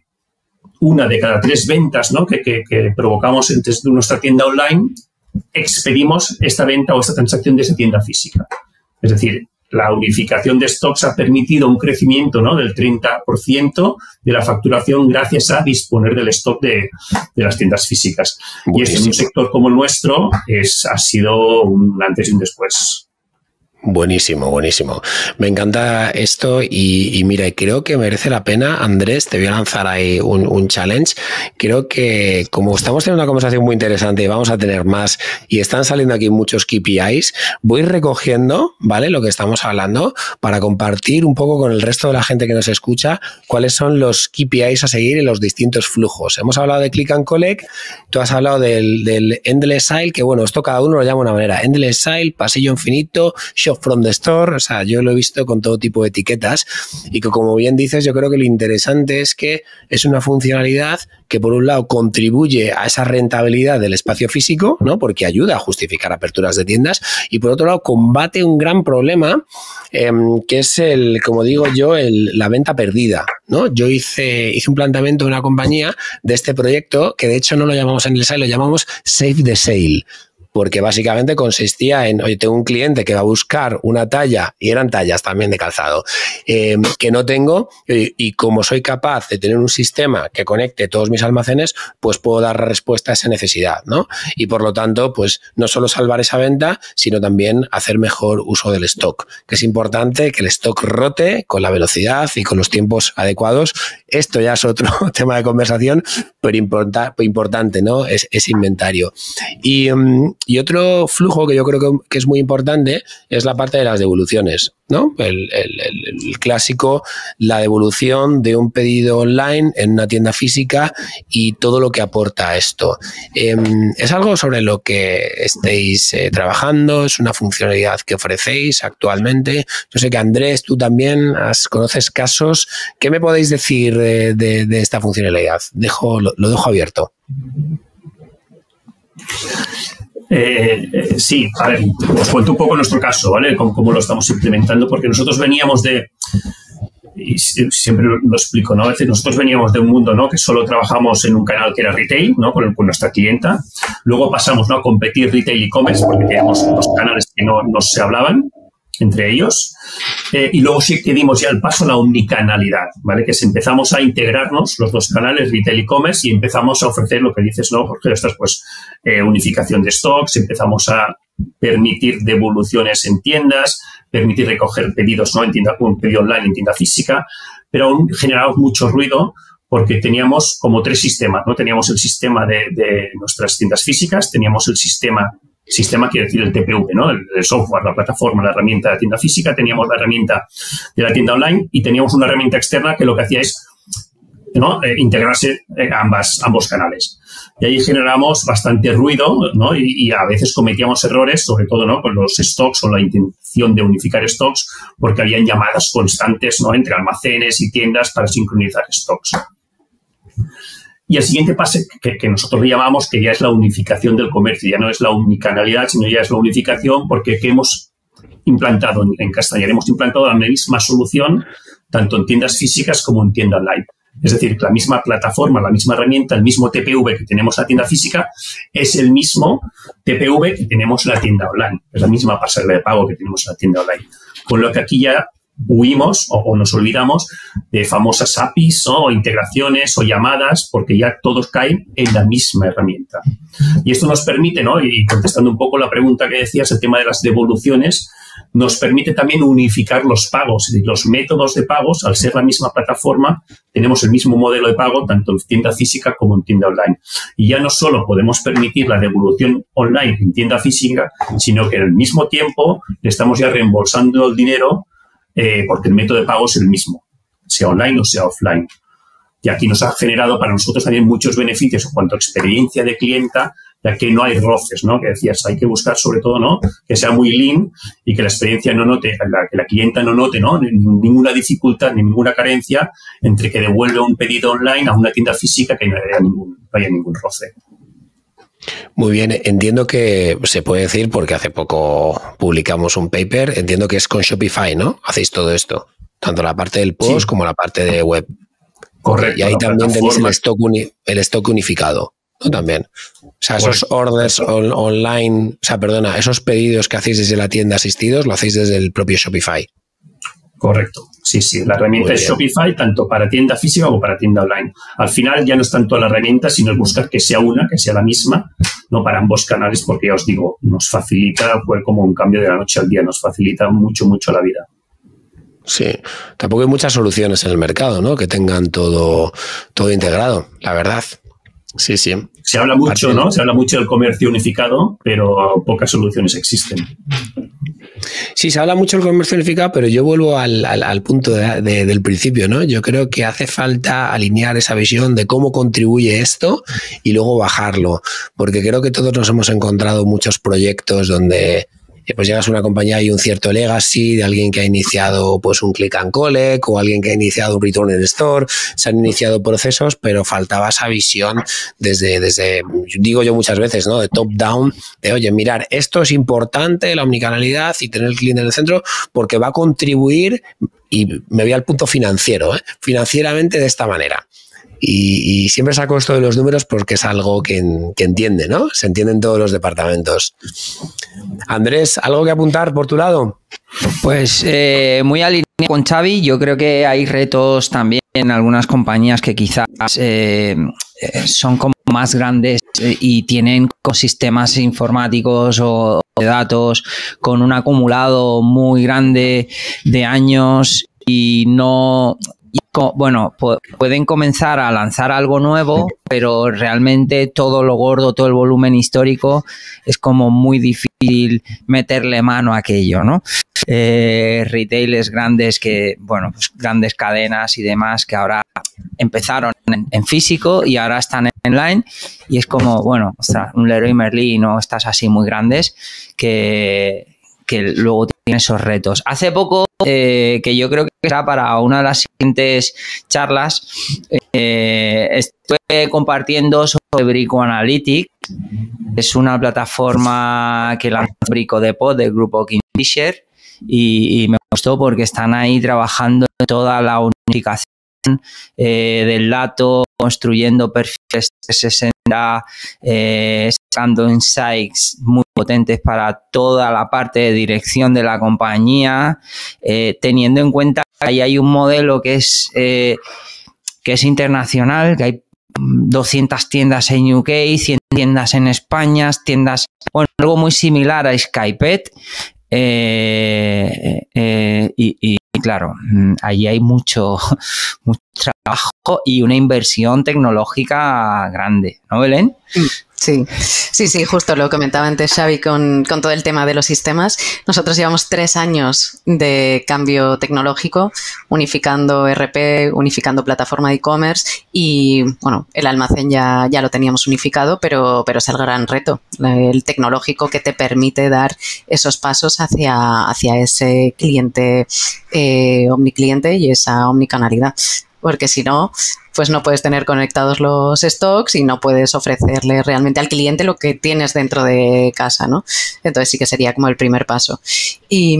una de cada tres ventas, ¿no?, que, que, que provocamos desde nuestra tienda online, expedimos esta venta o esta transacción de esa tienda física. Es decir, la unificación de stocks ha permitido un crecimiento, ¿no?, del treinta por ciento de la facturación gracias a disponer del stock de, de las tiendas físicas. Buenísimo. Y esto en un sector como el nuestro es, ha sido un antes y un después. Buenísimo, buenísimo. Me encanta esto y, y mira, creo que merece la pena, Andrés, te voy a lanzar ahí un, un challenge. Creo que como estamos teniendo una conversación muy interesante y vamos a tener más y están saliendo aquí muchos K P Is, voy recogiendo, ¿vale?, lo que estamos hablando para compartir un poco con el resto de la gente que nos escucha cuáles son los K P Is a seguir en los distintos flujos. Hemos hablado de Click and Collect, tú has hablado del, del Endless Aisle, que bueno, esto cada uno lo llama de una manera. Endless Aisle, pasillo infinito, shop from the store, o sea, yo lo he visto con todo tipo de etiquetas y que, como bien dices, yo creo que lo interesante es que es una funcionalidad que por un lado contribuye a esa rentabilidad del espacio físico, ¿no?, porque ayuda a justificar aperturas de tiendas, y por otro lado combate un gran problema eh, que es el, como digo yo, el, la venta perdida, ¿no? Yo hice, hice un planteamiento de una compañía de este proyecto que de hecho no lo llamamos en el sale, lo llamamos Save the Sale. Porque básicamente consistía en, oye, tengo un cliente que va a buscar una talla, y eran tallas también de calzado, eh, que no tengo, y, y como soy capaz de tener un sistema que conecte todos mis almacenes, pues puedo dar respuesta a esa necesidad, ¿no? Y por lo tanto, pues no solo salvar esa venta, sino también hacer mejor uso del stock, que es importante que el stock rote con la velocidad y con los tiempos adecuados. Esto ya es otro tema de conversación, pero importa, importante, ¿no? Es, es inventario. Y... Um, Y otro flujo que yo creo que, que es muy importante es la parte de las devoluciones, ¿no? El, el, el clásico, la devolución de un pedido online en una tienda física y todo lo que aporta a esto. Eh, ¿Es algo sobre lo que estéis eh, trabajando? ¿Es una funcionalidad que ofrecéis actualmente? Yo sé que, Andrés, tú también has, conoces casos. ¿Qué me podéis decir de, de, de esta funcionalidad? Dejo, lo, lo dejo abierto. Eh, eh, sí, a ver, os cuento un poco nuestro caso, ¿vale? Cómo, cómo lo estamos implementando, porque nosotros veníamos de, y siempre lo explico, ¿no? A veces nosotros veníamos de un mundo, ¿no?, que solo trabajamos en un canal que era retail, ¿no?, con, con nuestra clienta. Luego pasamos, ¿no?, a competir retail y e-commerce porque teníamos dos canales que no, no se hablaban entre ellos. Eh, y luego sí que dimos ya el paso a la omnicanalidad, ¿vale? Que es, empezamos a integrarnos los dos canales, retail y e-commerce, y empezamos a ofrecer lo que dices, ¿no, Jorge? Estas, pues, eh, unificación de stocks, empezamos a permitir devoluciones en tiendas, permitir recoger pedidos, ¿no?, en tienda, un pedido online en tienda física, pero aún generamos mucho ruido porque teníamos como tres sistemas, ¿no? Teníamos el sistema de, de nuestras tiendas físicas, teníamos el sistema Sistema quiere decir el T P V, ¿no? El, el software, la plataforma, la herramienta de la tienda física, teníamos la herramienta de la tienda online y teníamos una herramienta externa que lo que hacía es ¿no? eh, integrarse eh, ambas, ambos canales. Y ahí generamos bastante ruido, ¿no? Y, y a veces cometíamos errores, sobre todo, ¿no? Con los stocks o la intención de unificar stocks, porque habían llamadas constantes, ¿no? Entre almacenes y tiendas para sincronizar stocks. Y el siguiente paso que, que nosotros le llamamos, que ya es la unificación del comercio, ya no es la unicanalidad, sino ya es la unificación, porque ¿qué hemos implantado en, en Castañer? Hemos implantado la misma solución, tanto en tiendas físicas como en tienda online. Es decir, la misma plataforma, la misma herramienta, el mismo T P V que tenemos en la tienda física es el mismo T P V que tenemos en la tienda online. Es la misma pasarela de pago que tenemos en la tienda online. Con lo que aquí ya huimos o, o nos olvidamos de famosas A P Is, ¿no? O integraciones o llamadas, porque ya todos caen en la misma herramienta. Y esto nos permite, ¿no? Y contestando un poco la pregunta que decías, el tema de las devoluciones, nos permite también unificar los pagos, es decir, los métodos de pagos. Al ser la misma plataforma, tenemos el mismo modelo de pago tanto en tienda física como en tienda online. Y ya no solo podemos permitir la devolución online en tienda física, sino que en el mismo tiempo le estamos ya reembolsando el dinero eh, porque el método de pago es el mismo, sea online o sea offline. Y aquí nos ha generado para nosotros también muchos beneficios en cuanto a experiencia de clienta, ya que no hay roces, ¿no? Que decías, hay que buscar sobre todo, ¿no? Que sea muy lean y que la experiencia no note, la, que la clienta no note, ¿no? Ninguna dificultad ni ninguna carencia entre que devuelve un pedido online a una tienda física que no haya ningún, no haya ningún roce. Muy bien, entiendo que se puede decir, porque hace poco publicamos un paper, entiendo que es con Shopify, ¿no? Hacéis todo esto, tanto la parte del post sí. como la parte de web. Correcto. Y ahí también tenéis el stock, uni, el stock unificado, ¿no? También. O sea, esos Correcto. orders on, online, o sea, perdona, esos pedidos que hacéis desde la tienda asistidos, lo hacéis desde el propio Shopify. Correcto. Sí, sí. La herramienta es Shopify tanto para tienda física como para tienda online. Al final ya no es tanto la herramienta, sino el buscar que sea una, que sea la misma, no para ambos canales, porque ya os digo, nos facilita, fue como un cambio de la noche al día, nos facilita mucho, mucho la vida. Sí, tampoco hay muchas soluciones en el mercado, ¿no? Que tengan todo, todo integrado, la verdad. Sí, sí. Se habla mucho, Parte... ¿no? Se habla mucho del comercio unificado, pero pocas soluciones existen. Sí, se habla mucho del comercio unificado, pero yo vuelvo al, al, al punto de, de, del principio, ¿no? Yo creo que hace falta alinear esa visión de cómo contribuye esto y luego bajarlo, porque creo que todos nos hemos encontrado muchos proyectos donde pues llegas a una compañía y un cierto legacy de alguien que ha iniciado pues un click and collect o alguien que ha iniciado un return in store, se han iniciado procesos, pero faltaba esa visión desde, desde, digo yo muchas veces, ¿no? De top down, de oye, mirar, esto es importante, la omnicanalidad y tener el cliente en el centro, porque va a contribuir, y me voy al punto financiero, ¿eh? Financieramente de esta manera. Y, y siempre saco esto de los números porque es algo que, que entiende, ¿no? Se entiende en todos los departamentos. Andrés, ¿algo que apuntar por tu lado? Pues eh, muy alineado con Xavi, yo creo que hay retos también en algunas compañías que quizás eh, son como más grandes y tienen sistemas informáticos o de datos con un acumulado muy grande de años y no... Bueno, pueden comenzar a lanzar algo nuevo, pero realmente todo lo gordo, todo el volumen histórico es como muy difícil meterle mano a aquello, ¿no? Eh, retailers grandes que, bueno, pues grandes cadenas y demás que ahora empezaron en, en físico y ahora están en online y es como, bueno, ostras, un Leroy Merlin o estas así muy grandes que... que luego tiene esos retos. Hace poco, eh, que yo creo que será para una de las siguientes charlas, eh, estuve compartiendo sobre Brico Analytics. Es una plataforma que lanzó Brico Depot del grupo Kingfisher y, y me gustó porque están ahí trabajando en toda la unificación eh, del dato, construyendo perfiles trescientos sesenta, eh, sacando insights muy potentes para toda la parte de dirección de la compañía, eh, teniendo en cuenta que ahí hay un modelo que es, eh, que es internacional, que hay doscientas tiendas en U K, cien tiendas en España, tiendas, bueno, algo muy similar a Skypet, eh, eh, y, y claro, ahí hay mucho, mucho trabajo y una inversión tecnológica grande, ¿no, Belén? Sí, sí, sí, justo lo comentaba antes Xavi con, con todo el tema de los sistemas. Nosotros llevamos tres años de cambio tecnológico, unificando E R P, unificando plataforma de e-commerce y, bueno, el almacén ya, ya lo teníamos unificado, pero, pero es el gran reto, el tecnológico que te permite dar esos pasos hacia, hacia ese cliente eh, omnicliente y esa omnicanalidad. Porque si no, pues no puedes tener conectados los stocks y no puedes ofrecerle realmente al cliente lo que tienes dentro de casa, ¿no? Entonces sí que sería como el primer paso. Y,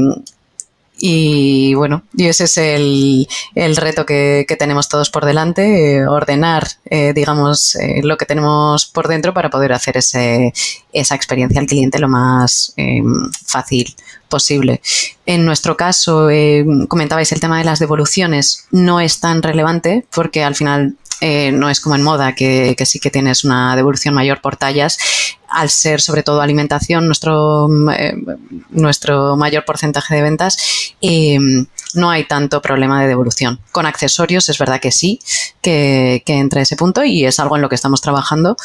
y bueno, y ese es el, el reto que, que tenemos todos por delante, eh, ordenar, eh, digamos, eh, lo que tenemos por dentro para poder hacer ese, esa experiencia al cliente lo más eh, fácil posible. En nuestro caso, eh, comentabais el tema de las devoluciones, no es tan relevante porque al final eh, no es como en moda que, que sí que tienes una devolución mayor por tallas. Al ser sobre todo alimentación nuestro, eh, nuestro mayor porcentaje de ventas, eh, no hay tanto problema de devolución. Con accesorios es verdad que sí, que, que entra ese punto y es algo en lo que estamos trabajando.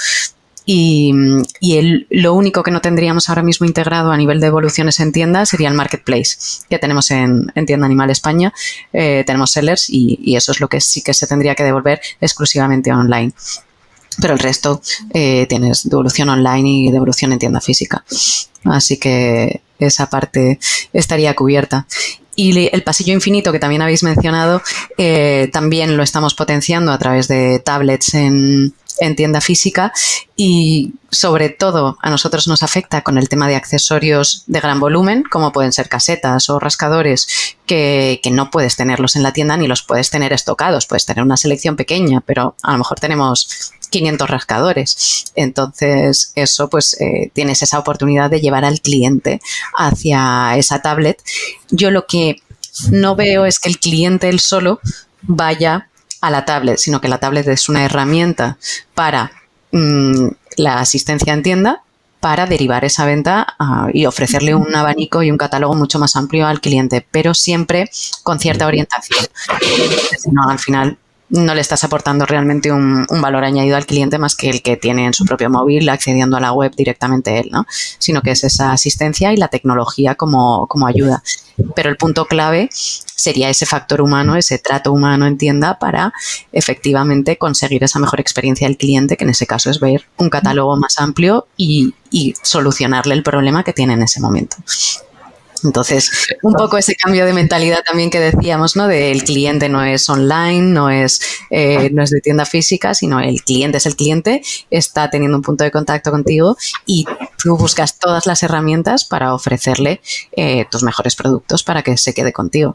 Y, y el, lo único que no tendríamos ahora mismo integrado a nivel de evoluciones en tienda sería el marketplace que tenemos en, en Tienda Animal España. Eh, tenemos sellers y, y eso es lo que sí que se tendría que devolver exclusivamente online. Pero el resto eh, tienes devolución online y devolución en tienda física. Así que esa parte estaría cubierta. Y el pasillo infinito que también habéis mencionado, eh, también lo estamos potenciando a través de tablets en, en tienda física y sobre todo a nosotros nos afecta con el tema de accesorios de gran volumen, como pueden ser casetas o rascadores, que, que no puedes tenerlos en la tienda ni los puedes tener estocados. Puedes tener una selección pequeña, pero a lo mejor tenemos quinientos rascadores. Entonces, eso pues eh, tienes esa oportunidad de llevar al cliente hacia esa tablet. Yo lo que no veo es que el cliente él solo vaya a la tablet, sino que la tablet es una herramienta para mmm, la asistencia en tienda, para derivar esa venta uh, y ofrecerle un abanico y un catálogo mucho más amplio al cliente, pero siempre con cierta orientación. Si no, al final no le estás aportando realmente un, un valor añadido al cliente más que el que tiene en su propio móvil accediendo a la web directamente él, ¿no? Sino que es esa asistencia y la tecnología como, como ayuda. Pero el punto clave sería ese factor humano, ese trato humano en tienda para efectivamente conseguir esa mejor experiencia del cliente, que en ese caso es ver un catálogo más amplio y, y solucionarle el problema que tiene en ese momento. Entonces, un poco ese cambio de mentalidad también que decíamos, ¿no? Del cliente no es online, no es, eh, no es de tienda física, sino el cliente es el cliente, está teniendo un punto de contacto contigo y tú buscas todas las herramientas para ofrecerle eh, tus mejores productos para que se quede contigo.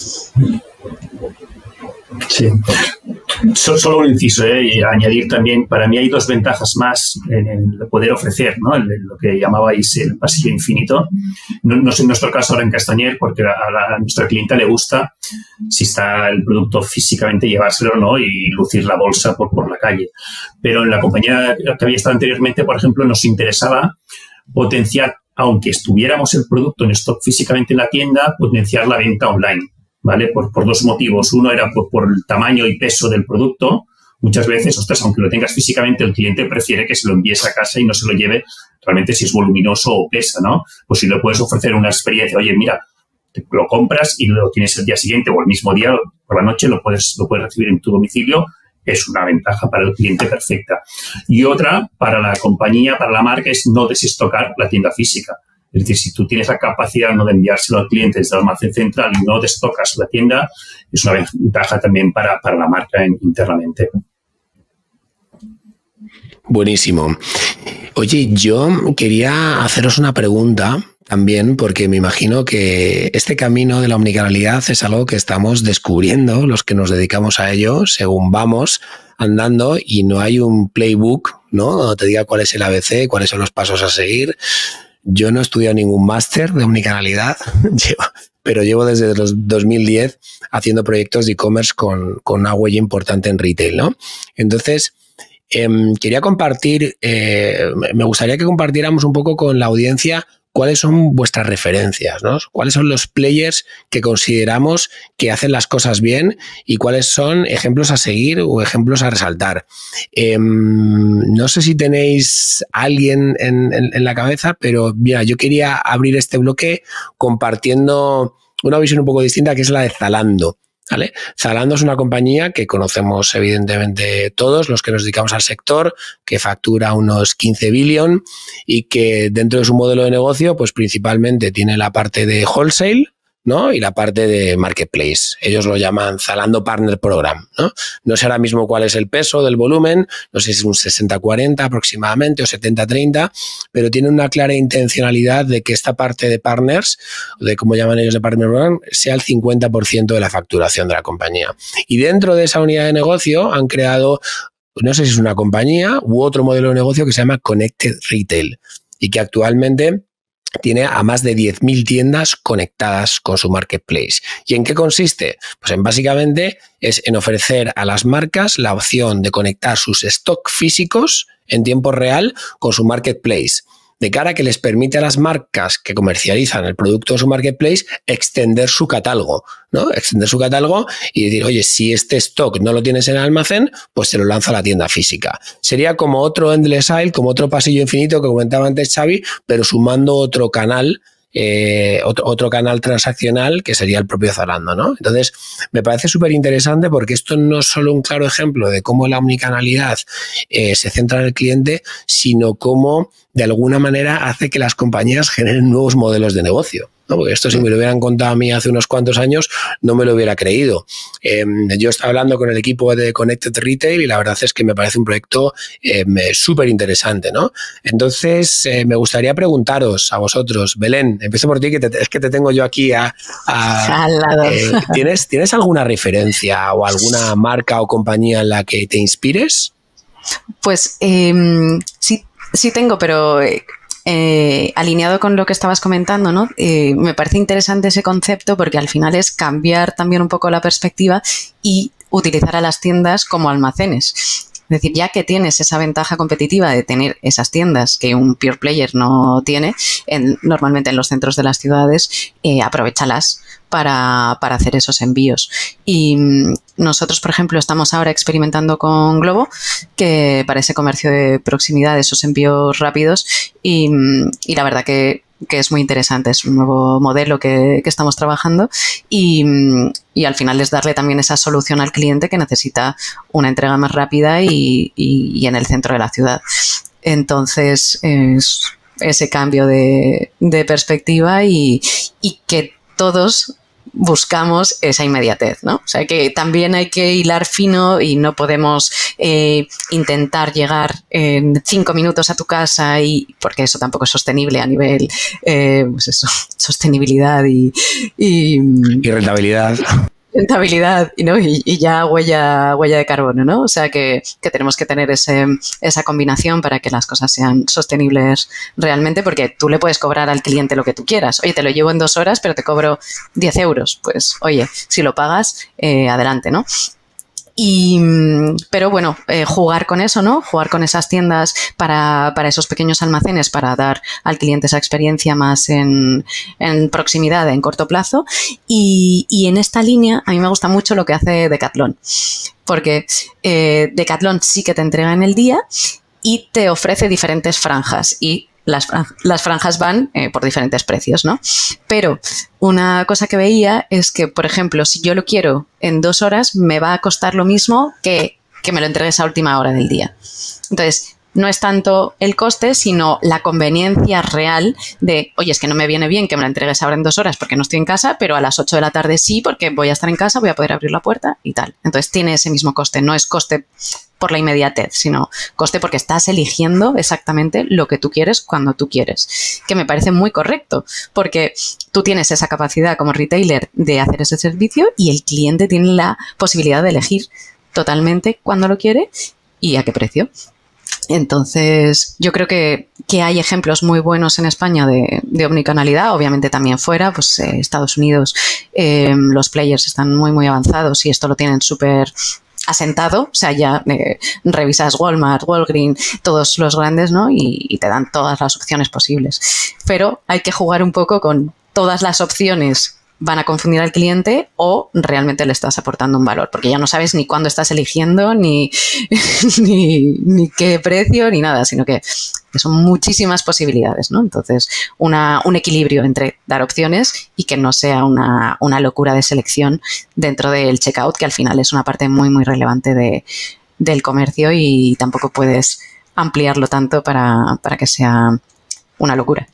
Sí. Solo un inciso, ¿eh? Y añadir también, para mí hay dos ventajas más en el poder ofrecer, ¿no? El, lo que llamabais el pasillo infinito. No, no es en nuestro caso ahora en Castañer, porque a, la, a nuestra clienta le gusta, si está el producto físicamente, llevárselo, ¿no? Y lucir la bolsa por, por la calle. Pero en la compañía que había estado anteriormente, por ejemplo, nos interesaba potenciar, aunque estuviéramos el producto en stock físicamente en la tienda, potenciar la venta online. ¿Vale? Por, por dos motivos. Uno era por, por el tamaño y peso del producto. Muchas veces, ostras, aunque lo tengas físicamente, el cliente prefiere que se lo envíes a casa y no se lo lleve realmente si es voluminoso o pesa, ¿no? Pues si le puedes ofrecer una experiencia, oye, mira, te lo compras y lo tienes el día siguiente o el mismo día, por la noche, lo puedes, lo puedes recibir en tu domicilio, es una ventaja para el cliente perfecta. Y otra, para la compañía, para la marca, es no desestocar la tienda física. Es decir, si tú tienes la capacidad no de enviárselo al cliente desde el almacén central y no destocas la tienda, es una ventaja también para, para la marca en, internamente. Buenísimo. Oye, yo quería haceros una pregunta también, porque me imagino que este camino de la omnicanalidad es algo que estamos descubriendo los que nos dedicamos a ello según vamos andando y no hay un playbook, ¿no? Donde te diga cuál es el A B C, cuáles son los pasos a seguir. Yo no he estudiado ningún máster de omnicanalidad, pero llevo desde los dos mil diez haciendo proyectos de e-commerce con, con una huella importante en retail, ¿no? Entonces, eh, quería compartir, eh, me gustaría que compartiéramos un poco con la audiencia cuáles son vuestras referencias, ¿no? ¿Cuáles son los players que consideramos que hacen las cosas bien y cuáles son ejemplos a seguir o ejemplos a resaltar? Eh, no sé si tenéis a alguien en, en, en la cabeza, pero mira, yo quería abrir este bloque compartiendo una visión un poco distinta, que es la de Zalando. ¿Vale? Zalando es una compañía que conocemos evidentemente todos los que nos dedicamos al sector, que factura unos quince billion y que dentro de su modelo de negocio pues principalmente tiene la parte de wholesale, ¿no? Y la parte de marketplace. Ellos lo llaman Zalando Partner Program, ¿no? No sé ahora mismo cuál es el peso del volumen, no sé si es un sesenta cuarenta aproximadamente o setenta treinta, pero tiene una clara intencionalidad de que esta parte de partners, de como llaman ellos de Partner Program, sea el cincuenta por ciento de la facturación de la compañía. Y dentro de esa unidad de negocio han creado, no sé si es una compañía u otro modelo de negocio que se llama Connected Retail y que actualmente tiene a más de diez mil tiendas conectadas con su marketplace. ¿Y en qué consiste? Pues en básicamente es en ofrecer a las marcas la opción de conectar sus stock físicos en tiempo real con su marketplace, de cara a que les permite a las marcas que comercializan el producto de su marketplace extender su catálogo, ¿no? Extender su catálogo y decir, oye, si este stock no lo tienes en el almacén, pues te lo lanzo a la tienda física. Sería como otro endless aisle, como otro pasillo infinito que comentaba antes Xavi, pero sumando otro canal, eh, otro, otro canal transaccional que sería el propio Zalando, ¿no? Entonces, me parece súper interesante porque esto no es solo un claro ejemplo de cómo la omnicanalidad eh, se centra en el cliente, sino cómo de alguna manera hace que las compañías generen nuevos modelos de negocio, ¿no? Porque esto, si me lo hubieran contado a mí hace unos cuantos años, no me lo hubiera creído. Eh, yo estaba hablando con el equipo de Connected Retail y la verdad es que me parece un proyecto eh, súper interesante, ¿no? Entonces, eh, me gustaría preguntaros a vosotros, Belén, empiezo por ti, que te, es que te tengo yo aquí a, a, al lado. Eh, ¿tienes, ¿Tienes alguna referencia o alguna marca o compañía en la que te inspires? Pues eh, sí. Sí tengo, pero eh, eh, alineado con lo que estabas comentando, ¿no? Eh, me parece interesante ese concepto porque al final es cambiar también un poco la perspectiva y utilizar a las tiendas como almacenes. Es decir, ya que tienes esa ventaja competitiva de tener esas tiendas que un pure player no tiene, en, normalmente en los centros de las ciudades, eh, aprovéchalas para, para hacer esos envíos. Y mmm, nosotros, por ejemplo, estamos ahora experimentando con Glovo, que para ese comercio de proximidad, esos envíos rápidos, y, y la verdad que que es muy interesante, es un nuevo modelo que, que estamos trabajando y, y al final es darle también esa solución al cliente que necesita una entrega más rápida y, y, y en el centro de la ciudad. Entonces, es ese cambio de, de perspectiva y, y que todos buscamos esa inmediatez, ¿no? O sea, que también hay que hilar fino y no podemos eh, intentar llegar en cinco minutos a tu casa y porque eso tampoco es sostenible a nivel, eh, pues eso, sostenibilidad y, y, y rentabilidad. Rentabilidad ¿no? y, y ya huella, huella de carbono, ¿no? O sea que, que tenemos que tener ese, esa combinación para que las cosas sean sostenibles realmente, porque tú le puedes cobrar al cliente lo que tú quieras. Oye, te lo llevo en dos horas, pero te cobro diez euros. Pues, oye, si lo pagas, eh, adelante, ¿no? Y, pero bueno, eh, jugar con eso, ¿no? Jugar con esas tiendas para, para esos pequeños almacenes para dar al cliente esa experiencia más en, en proximidad, en corto plazo. Y, y en esta línea a mí me gusta mucho lo que hace Decathlon, porque eh, Decathlon sí que te entrega en el día y te ofrece diferentes franjas y Las, las franjas van eh, por diferentes precios, ¿no? Pero una cosa que veía es que, por ejemplo, si yo lo quiero en dos horas, me va a costar lo mismo que, que me lo entregues a última hora del día. Entonces, no es tanto el coste, sino la conveniencia real de, oye, es que no me viene bien que me la entregues ahora en dos horas porque no estoy en casa, pero a las ocho de la tarde sí, porque voy a estar en casa, voy a poder abrir la puerta y tal. Entonces, tiene ese mismo coste. No es coste por la inmediatez, sino coste porque estás eligiendo exactamente lo que tú quieres cuando tú quieres, que me parece muy correcto, porque tú tienes esa capacidad como retailer de hacer ese servicio y el cliente tiene la posibilidad de elegir totalmente cuándo lo quiere y a qué precio. Entonces, yo creo que, que hay ejemplos muy buenos en España de, de omnicanalidad, obviamente también fuera, pues eh, Estados Unidos, eh, los players están muy, muy avanzados y esto lo tienen súper asentado, o sea, ya eh, revisas Walmart, Walgreens, todos los grandes, ¿no? Y, y te dan todas las opciones posibles. Pero hay que jugar un poco con todas las opciones. Van a confundir al cliente o realmente le estás aportando un valor, porque ya no sabes ni cuándo estás eligiendo, ni, ni, ni qué precio, ni nada, sino que, que son muchísimas posibilidades, ¿no? Entonces, una, un equilibrio entre dar opciones y que no sea una, una locura de selección dentro del checkout, que al final es una parte muy, muy relevante de, del comercio y tampoco puedes ampliarlo tanto para, para que sea una locura.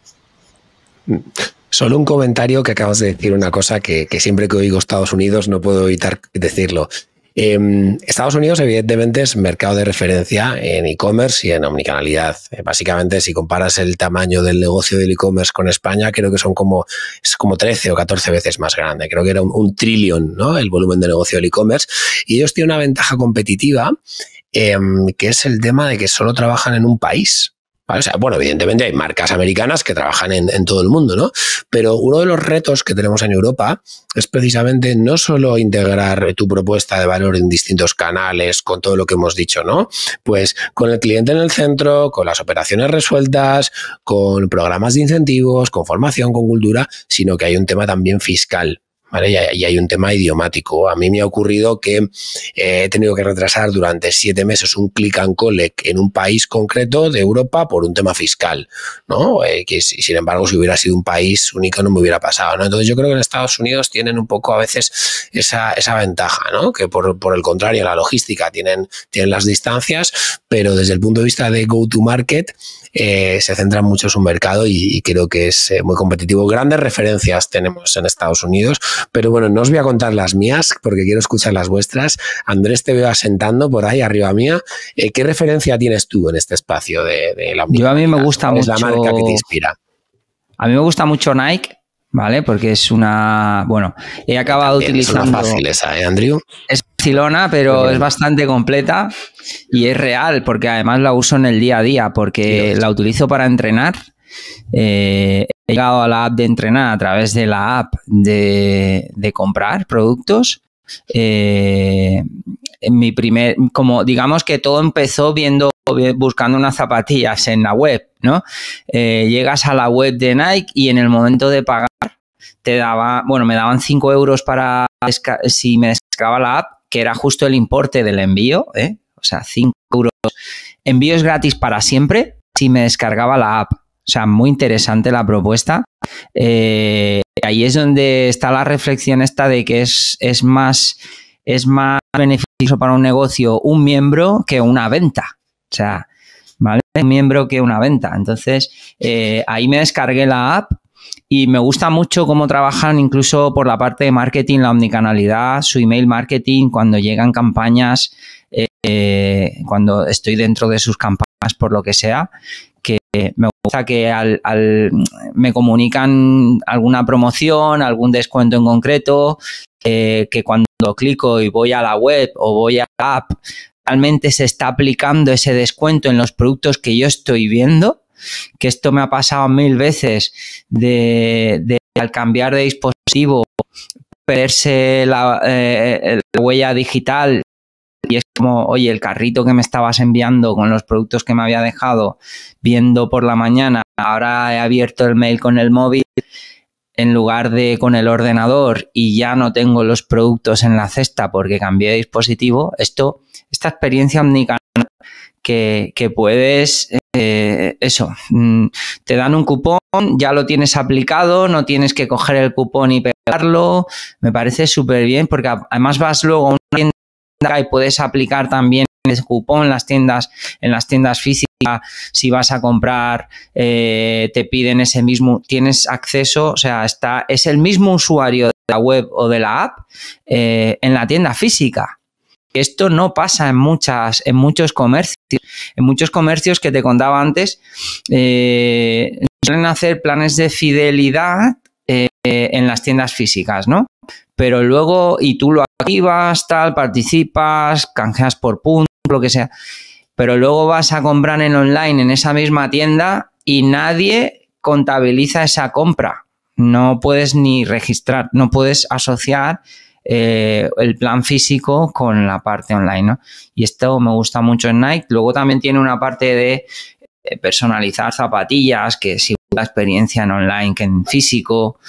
Solo un comentario, que acabas de decir una cosa que, que siempre que oigo Estados Unidos no puedo evitar decirlo. Eh, Estados Unidos evidentemente es mercado de referencia en e-commerce y en omnicanalidad. Eh, básicamente, si comparas el tamaño del negocio del e-commerce con España, creo que son como, es como trece o catorce veces más grande. Creo que era un, un trillón, ¿no? El volumen de negocio del e-commerce. Y ellos tienen una ventaja competitiva, eh, que es el tema de que solo trabajan en un país. ¿Vale? O sea, bueno, evidentemente hay marcas americanas que trabajan en, en todo el mundo, ¿no? Pero uno de los retos que tenemos en Europa es precisamente no solo integrar tu propuesta de valor en distintos canales con todo lo que hemos dicho, ¿no? Pues con el cliente en el centro, con las operaciones resueltas, con programas de incentivos, con formación, con cultura, sino que hay un tema también fiscal. ¿Vale? Y hay un tema idiomático. A mí me ha ocurrido que eh, he tenido que retrasar durante siete meses un click and collect en un país concreto de Europa por un tema fiscal, ¿no? Eh, que sin embargo, si hubiera sido un país único no me hubiera pasado, ¿no? Entonces yo creo que en Estados Unidos tienen un poco a veces esa, esa ventaja, ¿no? Que por, por el contrario, en la logística tienen, tienen las distancias, pero desde el punto de vista de go to market eh, se centra mucho en su mercado y, y creo que es eh, muy competitivo. Grandes referencias tenemos en Estados Unidos. Pero bueno, no os voy a contar las mías porque quiero escuchar las vuestras. Andrés, te veo asentando por ahí arriba mía. Eh, ¿Qué referencia tienes tú en este espacio de, de la Yo a mí me gusta mucho... ¿Cuál es la marca que te inspira? A mí me gusta mucho Nike, ¿vale? Porque es una... Bueno, he acabado También utilizando... Es una fácil esa, ¿eh, Andrew? Es facilona, pero sí, es bastante completa y es real porque además la uso en el día a día porque sí, la utilizo para entrenar. Eh, he llegado a la app de entrenar a través de la app de, de comprar productos. Eh, en mi primer, como digamos que todo empezó viendo, buscando unas zapatillas en la web, ¿no? Eh, llegas a la web de Nike y en el momento de pagar te daba, bueno, me daban cinco euros para si me descargaba la app, que era justo el importe del envío, ¿eh? O sea, cinco euros. Envío es gratis para siempre si me descargaba la app. O sea, muy interesante la propuesta. Eh, ahí es donde está la reflexión esta de que es, es, más, es más beneficioso para un negocio un miembro que una venta. O sea, ¿vale? Un miembro que una venta. Entonces, eh, ahí me descargué la app y me gusta mucho cómo trabajan incluso por la parte de marketing, la omnicanalidad, su email marketing, cuando llegan campañas, eh, eh, cuando estoy dentro de sus campañas, por lo que sea, que me gusta que al, al, me comunican alguna promoción, algún descuento en concreto, eh, que cuando clico y voy a la web o voy a la app, realmente se está aplicando ese descuento en los productos que yo estoy viendo, que esto me ha pasado mil veces de, de al cambiar de dispositivo, perderse la, eh, la huella digital. Y es como, oye, el carrito que me estabas enviando con los productos que me había dejado viendo por la mañana, ahora he abierto el mail con el móvil en lugar de con el ordenador y ya no tengo los productos en la cesta porque cambié de dispositivo. Esto, esta experiencia omnicanal que, que puedes, eh, eso, te dan un cupón, ya lo tienes aplicado, no tienes que coger el cupón y pegarlo. Me parece súper bien porque además vas luego a una tienda y puedes aplicar también ese cupón en las tiendas, en las tiendas físicas. Si vas a comprar, eh, te piden ese mismo, tienes acceso, o sea, está, es el mismo usuario de la web o de la app eh, en la tienda física. Esto no pasa en muchas, en muchos comercios. En muchos comercios que te contaba antes, eh, suelen hacer planes de fidelidad eh, en las tiendas físicas, ¿no? Pero luego, y tú lo activas, tal, participas, canjeas por puntos, lo que sea. Pero luego vas a comprar en online en esa misma tienda y nadie contabiliza esa compra. No puedes ni registrar, no puedes asociar eh, el plan físico con la parte online, ¿no? Y esto me gusta mucho en Nike. Luego también tiene una parte de personalizar zapatillas, que es igual la experiencia en online que en físico.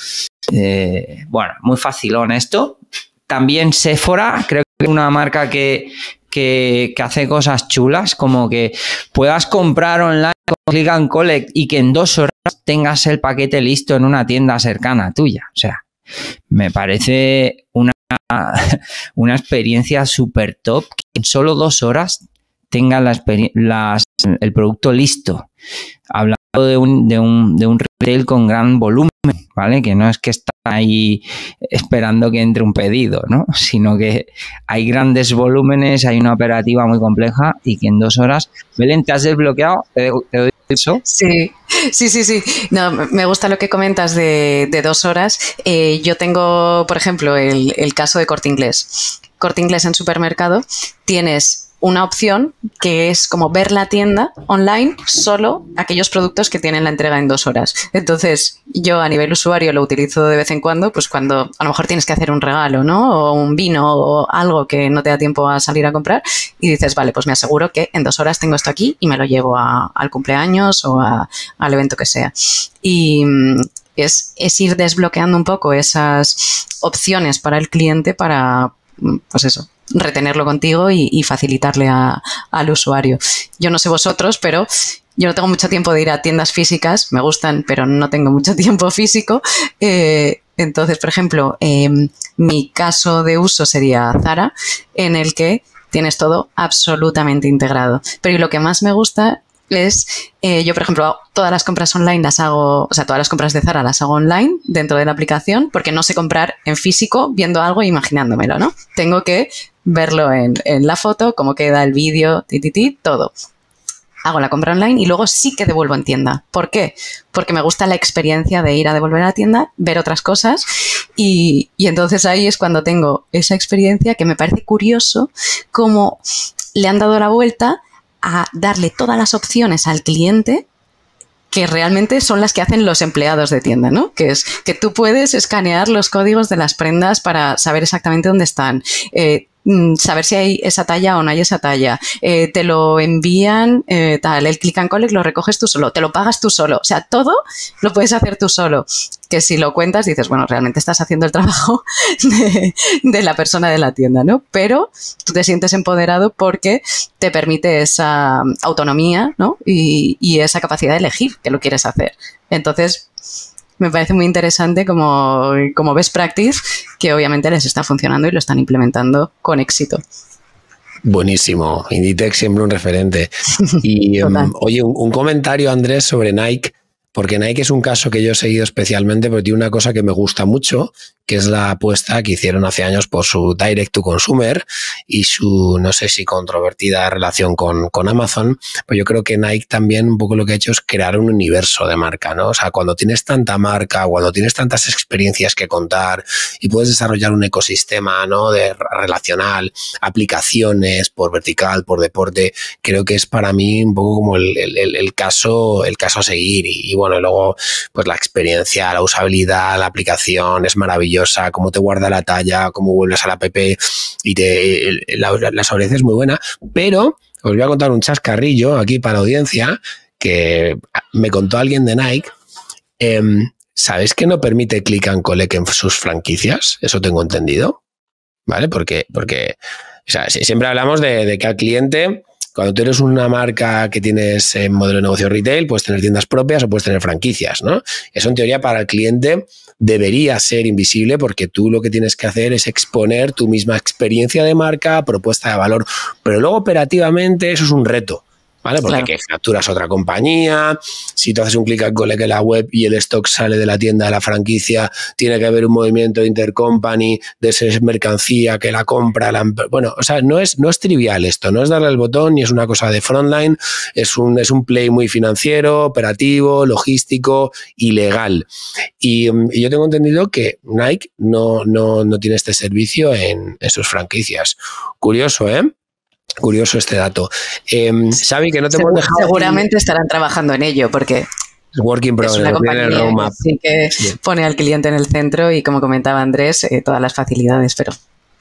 Eh, bueno, muy facilón esto. También Sephora, creo que es una marca que, que, que hace cosas chulas, como que puedas comprar online con Click and Collect y que en dos horas tengas el paquete listo en una tienda cercana tuya. O sea, me parece una, una experiencia súper top que en solo dos horas tengas la las, el producto listo. Hablando de un, de, un, de un retail con gran volumen, ¿vale? Que no es que está ahí esperando que entre un pedido, ¿no? Sino que hay grandes volúmenes, hay una operativa muy compleja y que en dos horas... Belén, ¿te has desbloqueado? ¿Te, te doy eso? Sí, sí, sí, sí. No, me gusta lo que comentas de, de dos horas. Eh, yo tengo, por ejemplo, el, el caso de Corte Inglés. Corte Inglés en supermercado, tienes una opción que es como ver la tienda online solo aquellos productos que tienen la entrega en dos horas. Entonces, yo a nivel usuario lo utilizo de vez en cuando, pues cuando a lo mejor tienes que hacer un regalo, ¿no? O un vino o algo que no te da tiempo a salir a comprar y dices, vale, pues me aseguro que en dos horas tengo esto aquí y me lo llevo a, al cumpleaños o a, al evento que sea. Y es, es ir desbloqueando un poco esas opciones para el cliente para, pues eso, retenerlo contigo y, y facilitarle a, al usuario. Yo no sé vosotros, pero yo no tengo mucho tiempo de ir a tiendas físicas, me gustan, pero no tengo mucho tiempo físico. Eh, entonces, por ejemplo, eh, mi caso de uso sería Zara, en el que tienes todo absolutamente integrado. Pero lo que más me gusta es, eh, yo por ejemplo, todas las compras online las hago, o sea, todas las compras de Zara las hago online dentro de la aplicación porque no sé comprar en físico viendo algo e imaginándomelo, ¿no? Tengo que verlo en, en la foto, cómo queda el vídeo, ti, ti, ti, todo. Hago la compra online y luego sí que devuelvo en tienda. ¿Por qué? Porque me gusta la experiencia de ir a devolver a la tienda, ver otras cosas y, y entonces ahí es cuando tengo esa experiencia que me parece curioso cómo le han dado la vuelta a darle todas las opciones al cliente que realmente son las que hacen los empleados de tienda, ¿no? Que es que tú puedes escanear los códigos de las prendas para saber exactamente dónde están, eh, saber si hay esa talla o no hay esa talla, eh, te lo envían, eh, tal, el click and collect lo recoges tú solo, te lo pagas tú solo, o sea, todo lo puedes hacer tú solo, que si lo cuentas dices, bueno, realmente estás haciendo el trabajo de, de la persona de la tienda, ¿no? Pero tú te sientes empoderado porque te permite esa autonomía, ¿no? Y, y esa capacidad de elegir que lo quieres hacer. Entonces, me parece muy interesante como, como best practice que obviamente les está funcionando y lo están implementando con éxito. Buenísimo. Inditex siempre un referente. Y um, oye, un, un comentario, Andrés, sobre Nike, porque Nike es un caso que yo he seguido especialmente porque tiene una cosa que me gusta mucho, que es la apuesta que hicieron hace años por su direct to consumer y su, no sé si controvertida relación con, con Amazon. Pues yo creo que Nike también un poco lo que ha hecho es crear un universo de marca, ¿no? O sea, cuando tienes tanta marca, cuando tienes tantas experiencias que contar y puedes desarrollar un ecosistema, ¿no? De relacional, aplicaciones por vertical, por deporte, creo que es para mí un poco como el, el, el caso, el caso a seguir. Y, y bueno, luego pues la experiencia, la usabilidad, la aplicación es maravillosa. Cómo te guarda la talla, cómo vuelves a la app y te, la, la, la experiencia es muy buena, pero os voy a contar un chascarrillo aquí para la audiencia que me contó alguien de Nike. Eh, ¿Sabes que no permite click and collect en sus franquicias? Eso tengo entendido, ¿vale? Porque, porque o sea, siempre hablamos de, de que al cliente, cuando tú eres una marca que tienes eh, modelo de negocio retail, puedes tener tiendas propias o puedes tener franquicias, ¿no? Eso en teoría para el cliente debería ser invisible porque tú lo que tienes que hacer es exponer tu misma experiencia de marca, propuesta de valor, pero luego operativamente eso es un reto, ¿vale? Porque claro, facturas a otra compañía, si tú haces un click and collect en la web y el stock sale de la tienda de la franquicia, tiene que haber un movimiento de intercompany de esa mercancía que la compra, la, bueno, o sea, no es, no es trivial esto, no es darle el botón ni es una cosa de frontline, es un, es un play muy financiero, operativo, logístico y legal. Y, y yo tengo entendido que Nike no, no, no tiene este servicio en, en sus franquicias. Curioso, ¿eh? Curioso este dato. Eh, Xavi, que no te hemos dejado... Seguramente estarán trabajando en ello porque Working progress, es una compañía que sí que sí. pone al cliente en el centro y, como comentaba Andrés, eh, todas las facilidades, pero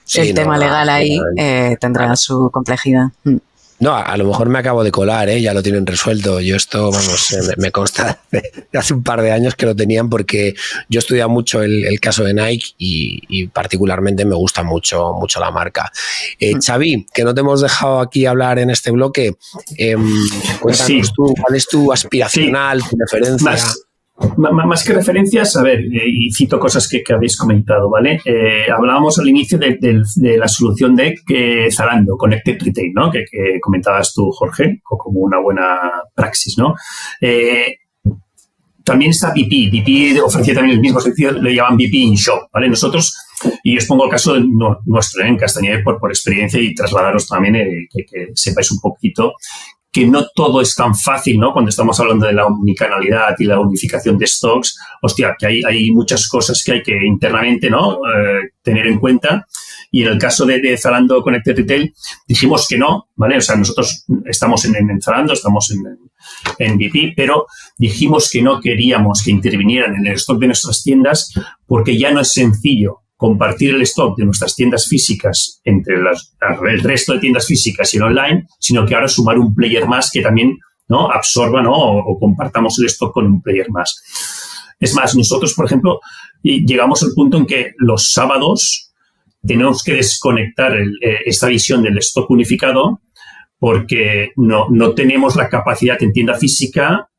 Sí, el no, tema no, legal ahí eh, tendrá claro. su complejidad. No, a lo mejor me acabo de colar, ¿eh? Ya lo tienen resuelto. Yo esto, vamos, me, me consta de hace un par de años que lo tenían porque yo he estudiado mucho el, el caso de Nike y, y particularmente me gusta mucho, mucho la marca. Eh, Xavi, que no te hemos dejado aquí hablar en este bloque, eh, cuéntanos sí. tú, ¿cuál es tu aspiracional, sí. tu referencia? Más. Más que referencias, a ver, eh, y cito cosas que, que habéis comentado, ¿vale? Eh, hablábamos al inicio de, de, de la solución de que Zalando, Connected Retail, ¿no? Que, que comentabas tú, Jorge, como una buena praxis, ¿no? Eh, también está B P. B P ofrecía también el mismo servicio, lo llaman B P in Shop, ¿vale? Nosotros, y os pongo el caso no, nuestro, ¿eh? En Castañer, por, por experiencia y trasladaros también, eh, que, que sepáis un poquito que no todo es tan fácil, ¿no? Cuando estamos hablando de la omnicanalidad y la unificación de stocks, hostia, que hay, hay muchas cosas que hay que internamente, ¿no? Eh, tener en cuenta. Y en el caso de, de Zalando Connected Retail, dijimos que no, ¿vale? O sea, nosotros estamos en, en Zalando, estamos en, en B P, pero dijimos que no queríamos que intervinieran en el stock de nuestras tiendas porque ya no es sencillo compartir el stock de nuestras tiendas físicas entre las, el resto de tiendas físicas y el online, sino que ahora sumar un player más que también, ¿no? absorba, ¿no? o, o compartamos el stock con un player más. Es más, nosotros, por ejemplo, llegamos al punto en que los sábados tenemos que desconectar el, esta visión del stock unificado porque no, no tenemos la capacidad en tienda física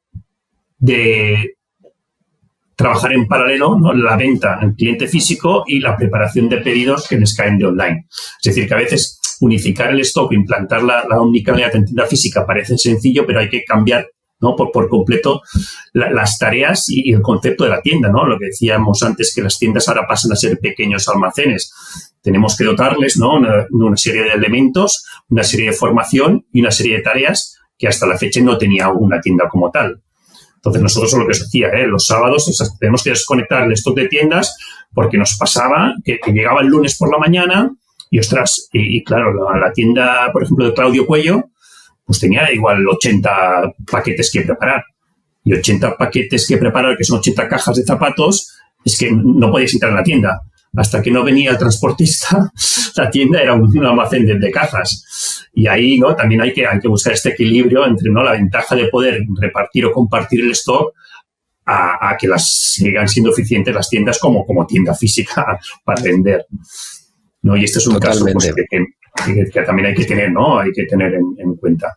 de trabajar en paralelo, ¿no? La venta al cliente físico y la preparación de pedidos que les caen de online. Es decir, que a veces unificar el stock, implantar la, la omnicanalidad en tienda física parece sencillo, pero hay que cambiar, ¿no? por, por completo la, las tareas y, y el concepto de la tienda, ¿no? Lo que decíamos antes, que las tiendas ahora pasan a ser pequeños almacenes. Tenemos que dotarles, ¿no? una, una serie de elementos, una serie de formación y una serie de tareas que hasta la fecha no tenía una tienda como tal. Entonces, nosotros lo que os decía, ¿eh? los sábados o sea, tenemos que desconectar el stock de tiendas porque nos pasaba que, que llegaba el lunes por la mañana y, ostras, y, y claro, la, la tienda, por ejemplo, de Claudio Cuello, pues tenía igual ochenta paquetes que preparar. Y ochenta paquetes que preparar, que son ochenta cajas de zapatos, es que no podías entrar en la tienda. Hasta que no venía el transportista, la tienda era un, un almacén de, de cajas. Y ahí, ¿no? También hay que, hay que buscar este equilibrio entre, ¿no? la ventaja de poder repartir o compartir el stock a, a que las sigan siendo eficientes las tiendas como, como tienda física para vender, ¿no? Y este es un Totalmente. caso pues, que, que, que también hay que tener, ¿no? Hay que tener en, en cuenta.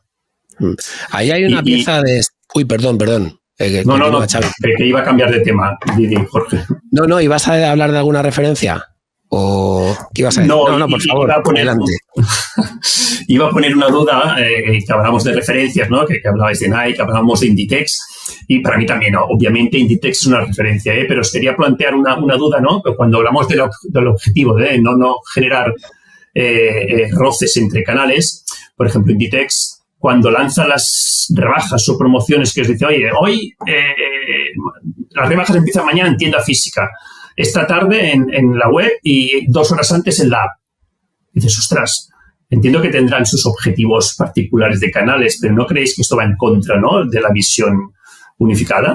Ahí hay una y, pieza y, de... Uy, perdón, perdón. Eh, no, no, no, que, que iba a cambiar de tema, Didi, Jorge. No, no, ¿ibas a hablar de alguna referencia? ¿O qué ibas a decir? No, no, no, por favor, iba a poner, adelante. Iba a poner una duda, eh, que hablamos de referencias, ¿no? Que, que hablabais de Nike, que hablamos de Inditex, y para mí también, ¿no? Obviamente Inditex es una referencia, ¿eh? Pero os quería plantear una, una duda, ¿no? Cuando hablamos del, del objetivo de no, no generar eh, eh, roces entre canales, por ejemplo, Inditex, cuando lanza las rebajas o promociones que os dice, oye, hoy eh, las rebajas empiezan mañana en tienda física, esta tarde en, en la web y dos horas antes en la app. Y dices, ostras, entiendo que tendrán sus objetivos particulares de canales, pero ¿no creéis que esto va en contra, ¿no? de la visión unificada?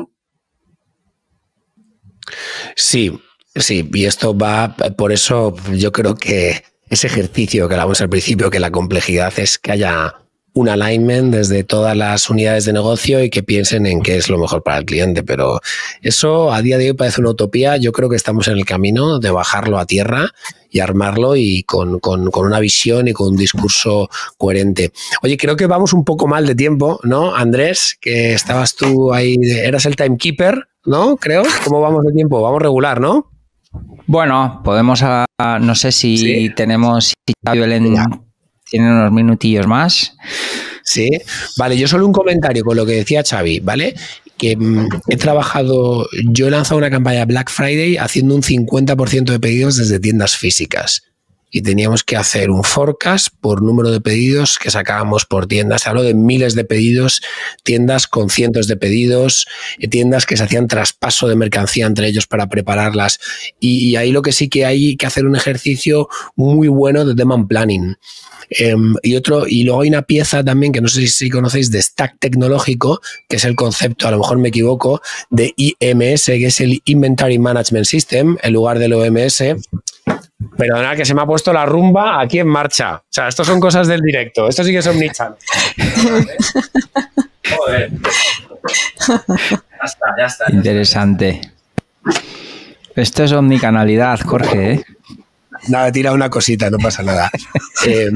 Sí, sí, y esto va, por eso yo creo que ese ejercicio que hablamos al principio, que la complejidad es que haya un alignment desde todas las unidades de negocio y que piensen en qué es lo mejor para el cliente. Pero eso a día de hoy parece una utopía. Yo creo que estamos en el camino de bajarlo a tierra y armarlo y con, con, con una visión y con un discurso coherente. Oye, creo que vamos un poco mal de tiempo, ¿no, Andrés? Que estabas tú ahí, eras el timekeeper, ¿no? Creo. ¿Cómo vamos de tiempo? Vamos regular, ¿no? Bueno, podemos, a, a, no sé si sí. tenemos... Si Belén, tienen unos minutillos más. Sí, vale, yo solo un comentario con lo que decía Xavi, ¿vale? Que mmm, he trabajado, yo he lanzado una campaña Black Friday haciendo un cincuenta por ciento de pedidos desde tiendas físicas y teníamos que hacer un forecast por número de pedidos que sacábamos por tiendas. Hablo de miles de pedidos, tiendas con cientos de pedidos, tiendas que se hacían traspaso de mercancía entre ellos para prepararlas y, y ahí lo que sí que hay que hacer un ejercicio muy bueno de demand planning. Um, y otro y luego hay una pieza también que no sé si, si conocéis de stack tecnológico, que es el concepto, a lo mejor me equivoco, de I M S, que es el Inventory Management System en lugar del O M S, Perdona, que se me ha puesto la rumba aquí en marcha. O sea, esto son cosas del directo. Esto sí que es omnichannel. Joder. Ya está, ya está. Ya Interesante. Está. Esto es omnicanalidad, Jorge, ¿eh? Nada, tira una cosita, no pasa nada. eh,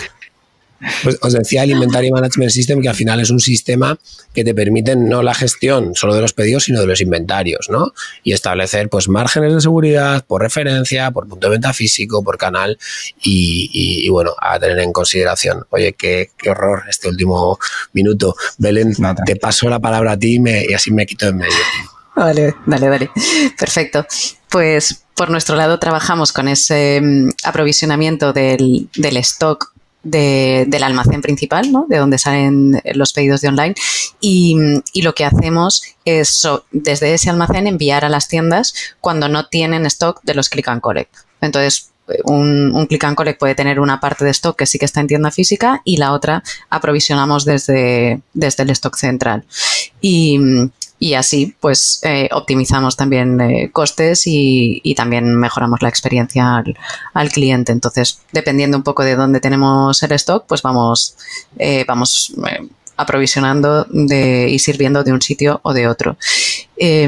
Pues os decía el Inventory Management System, que al final es un sistema que te permite no la gestión solo de los pedidos, sino de los inventarios, ¿no? Y establecer pues márgenes de seguridad por referencia, por punto de venta físico, por canal y, y, y bueno, a tener en consideración. Oye, qué, qué horror este último minuto. Belén, no, te paso la palabra a ti y, me, y así me quito en medio. Vale, dale, dale. Perfecto. Pues por nuestro lado trabajamos con ese um, aprovisionamiento del, del stock De, del almacén principal, ¿no? De donde salen los pedidos de online y, y lo que hacemos es so, desde ese almacén enviar a las tiendas cuando no tienen stock de los click and collect. Entonces un, un click and collect puede tener una parte de stock que sí que está en tienda física y la otra aprovisionamos desde, desde el stock central y Y así, pues, eh, optimizamos también eh, costes y, y también mejoramos la experiencia al, al cliente. Entonces, dependiendo un poco de dónde tenemos el stock, pues vamos, eh, vamos eh, aprovisionando de, y sirviendo de un sitio o de otro. Eh,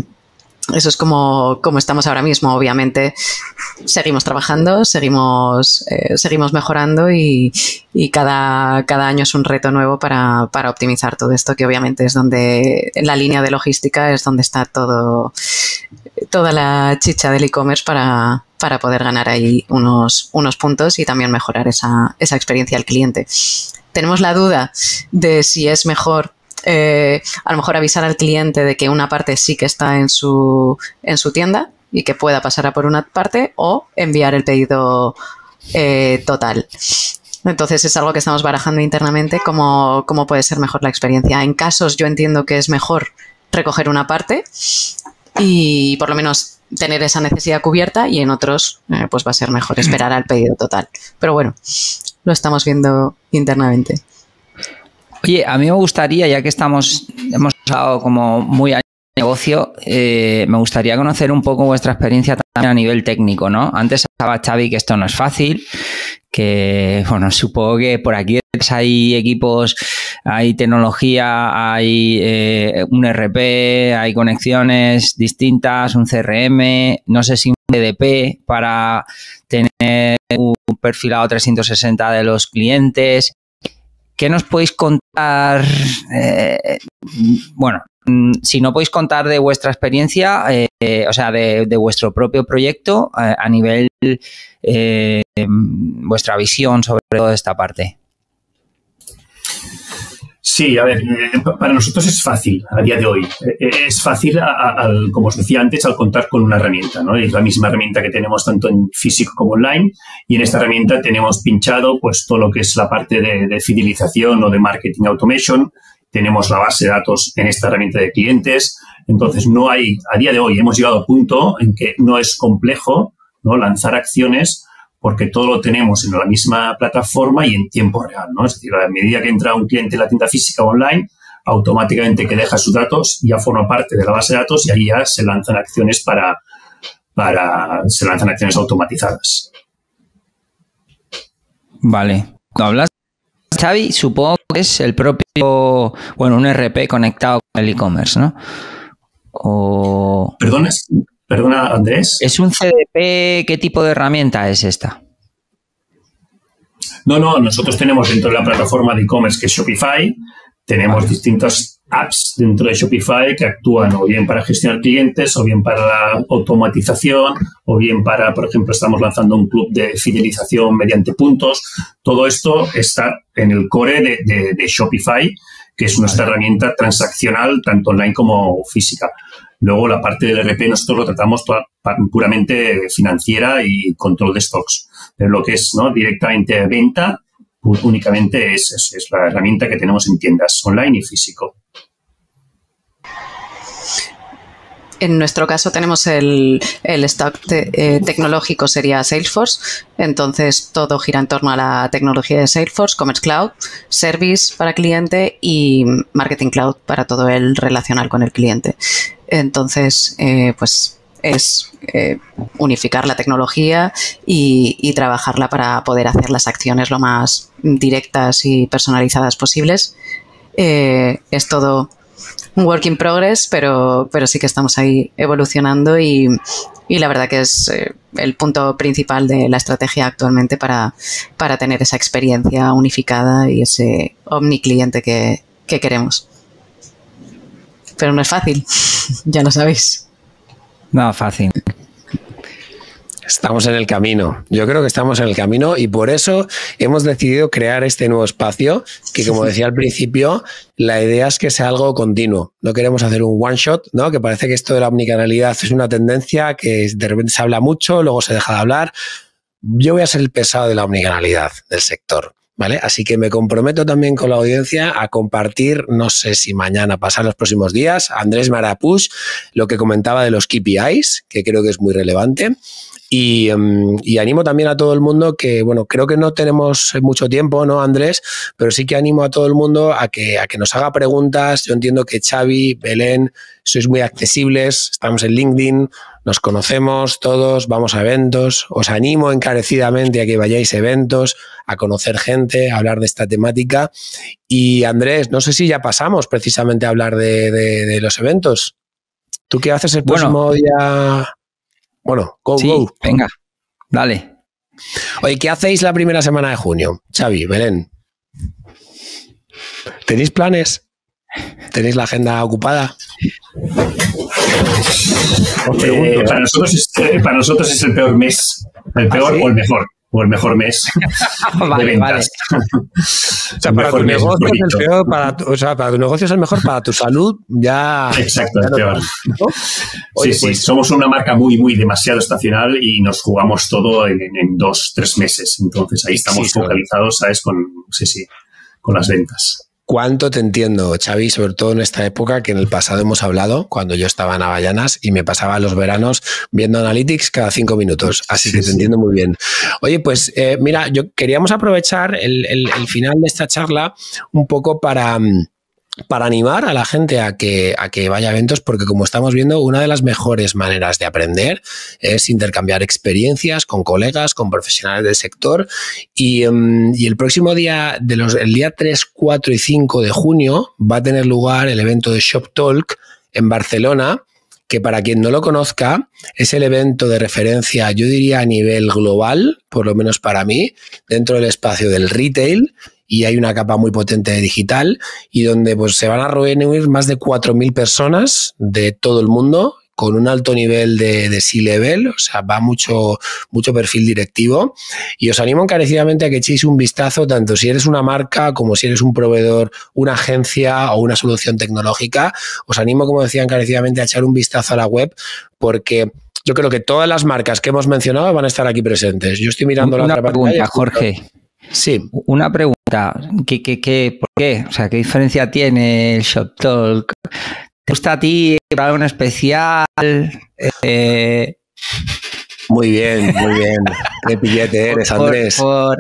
Eso es como, como estamos ahora mismo. Obviamente seguimos trabajando, seguimos, eh, seguimos mejorando y, y cada, cada año es un reto nuevo para, para optimizar todo esto, que obviamente es donde, en la línea de logística es donde está todo, toda la chicha del e-commerce para, para poder ganar ahí unos, unos puntos y también mejorar esa, esa experiencia al cliente. Tenemos la duda de si es mejor Eh, a lo mejor avisar al cliente de que una parte sí que está en su, en su tienda y que pueda pasar a por una parte o enviar el pedido eh, total. Entonces es algo que estamos barajando internamente, cómo, cómo puede ser mejor la experiencia. En casos yo entiendo que es mejor recoger una parte y por lo menos tener esa necesidad cubierta y en otros eh, pues va a ser mejor esperar al pedido total. Pero bueno, lo estamos viendo internamente. Oye, a mí me gustaría, ya que estamos, hemos estado como muy a negocio, eh, me gustaría conocer un poco vuestra experiencia también a nivel técnico, ¿no? Antes hablaba Xavi que esto no es fácil, que, bueno, supongo que por aquí hay equipos, hay tecnología, hay eh, un R P, hay conexiones distintas, un C R M, no sé si un D D P para tener un perfilado trescientos sesenta de los clientes. ¿Qué nos podéis contar? Eh, bueno, si no podéis contar de vuestra experiencia, eh, o sea, de, de vuestro propio proyecto, eh, a nivel, eh, vuestra visión sobre toda esta parte. Sí, a ver, eh, para nosotros es fácil a día de hoy. Eh, es fácil, a, a, al, como os decía antes, al contar con una herramienta, ¿no? Es la misma herramienta que tenemos tanto en físico como online y en esta herramienta tenemos pinchado pues todo lo que es la parte de, de fidelización o de marketing automation. Tenemos la base de datos en esta herramienta de clientes. Entonces, no hay, a día de hoy hemos llegado a punto en que no es complejo, ¿no?, lanzar acciones porque todo lo tenemos en la misma plataforma y en tiempo real, ¿no? Es decir, a medida que entra un cliente en la tienda física o online, automáticamente que deja sus datos ya forma parte de la base de datos y ahí ya se lanzan acciones para, para se lanzan acciones automatizadas. Vale. Cuando hablas, Xavi, supongo que es el propio, bueno, un R P conectado con el e-commerce, ¿no? O... Perdona, perdona, Andrés. ¿Es un C D P? ¿Qué tipo de herramienta es esta? No, no, nosotros tenemos dentro de la plataforma de e-commerce que es Shopify, tenemos distintas apps dentro de Shopify que actúan o bien para gestionar clientes, o bien para la automatización, o bien para, por ejemplo, estamos lanzando un club de fidelización mediante puntos. Todo esto está en el core de, de, de Shopify, que es nuestra herramienta transaccional, tanto online como física. Luego, la parte del R P nosotros lo tratamos toda, puramente financiera y control de stocks. Pero lo que es, ¿no?, directamente venta, únicamente es, es, es la herramienta que tenemos en tiendas online y físico. En nuestro caso tenemos el, el stack te, eh, tecnológico sería Salesforce, entonces todo gira en torno a la tecnología de Salesforce, Commerce Cloud, Service para cliente y Marketing Cloud para todo el relacional con el cliente. Entonces, eh, pues es eh, unificar la tecnología y, y trabajarla para poder hacer las acciones lo más directas y personalizadas posibles. Eh, es todo un work in progress, pero, pero sí que estamos ahí evolucionando y, y la verdad que es eh, el punto principal de la estrategia actualmente para, para tener esa experiencia unificada y ese omnicliente que, que queremos. Pero no es fácil, ya lo sabéis. No, fácil. Estamos en el camino. Yo creo que estamos en el camino y por eso hemos decidido crear este nuevo espacio que, como decía al principio, la idea es que sea algo continuo. No queremos hacer un one shot, ¿no? Que parece que esto de la omnicanalidad es una tendencia que de repente se habla mucho, luego se deja de hablar. Yo voy a ser el pesado de la omnicanalidad del sector, ¿vale? Así que me comprometo también con la audiencia a compartir, no sé si mañana, pasar los próximos días, Andrés me hará push, lo que comentaba de los K P Is, que creo que es muy relevante. Y, um, y animo también a todo el mundo que, bueno, creo que no tenemos mucho tiempo, ¿no, Andrés? Pero sí que animo a todo el mundo a que, a que nos haga preguntas. Yo entiendo que Xavi, Belén, sois muy accesibles, estamos en LinkedIn, nos conocemos todos, vamos a eventos. Os animo encarecidamente a que vayáis a eventos, a conocer gente, a hablar de esta temática. Y Andrés, no sé si ya pasamos precisamente a hablar de, de, de los eventos. ¿Tú qué haces el próximo bueno. día? Bueno, go, sí, go. Venga, dale. Oye, ¿qué hacéis la primera semana de junio? Xavi, Belén. ¿Tenéis planes? ¿Tenéis la agenda ocupada? Os pregunto, eh, para, nosotros es, eh, para nosotros es el peor mes. El peor ¿Ah, sí? o el mejor. O el mejor mes vale, de ventas. Vale. O sea, para tu, negocio es el peor, para tu, o sea, para tu negocio es el mejor, para tu salud ya... Exacto, ya el peor. ¿no? Oye, sí, pues, sí, somos una marca muy, muy demasiado estacional y nos jugamos todo en, en dos, tres meses. Entonces ahí estamos sí, focalizados, ¿sabes? Con, sí, sí, con las ventas. ¿Cuánto te entiendo, Xavi? Sobre todo en esta época que en el pasado hemos hablado, cuando yo estaba en Avellanas y me pasaba los veranos viendo Analytics cada cinco minutos. Así sí, que te sí. entiendo muy bien. Oye, pues eh, mira, yo queríamos aprovechar el, el, el final de esta charla un poco para... para animar a la gente a que, a que vaya a eventos, porque como estamos viendo, una de las mejores maneras de aprender es intercambiar experiencias con colegas, con profesionales del sector y, um, y el próximo día, de los, el día tres, cuatro y cinco de junio va a tener lugar el evento de ShopTalk en Barcelona, que para quien no lo conozca es el evento de referencia, yo diría a nivel global, por lo menos para mí, dentro del espacio del retail. Y hay una capa muy potente de digital y donde pues, se van a reunir más de cuatro mil personas de todo el mundo con un alto nivel de, de C-level, o sea, va mucho, mucho perfil directivo. Y os animo encarecidamente a que echéis un vistazo, tanto si eres una marca como si eres un proveedor, una agencia o una solución tecnológica. Os animo, como decía, encarecidamente a echar un vistazo a la web porque... yo creo que todas las marcas que hemos mencionado van a estar aquí presentes. Yo estoy mirando una la otra pregunta, pantalla. Jorge. Sí. Una pregunta. ¿Qué, qué, qué, ¿Por qué? O sea, ¿qué diferencia tiene el ShopTalk? ¿Te gusta a ti para algo en especial? Eh... Muy bien, muy bien. Qué pillete eres, Andrés. Por, por...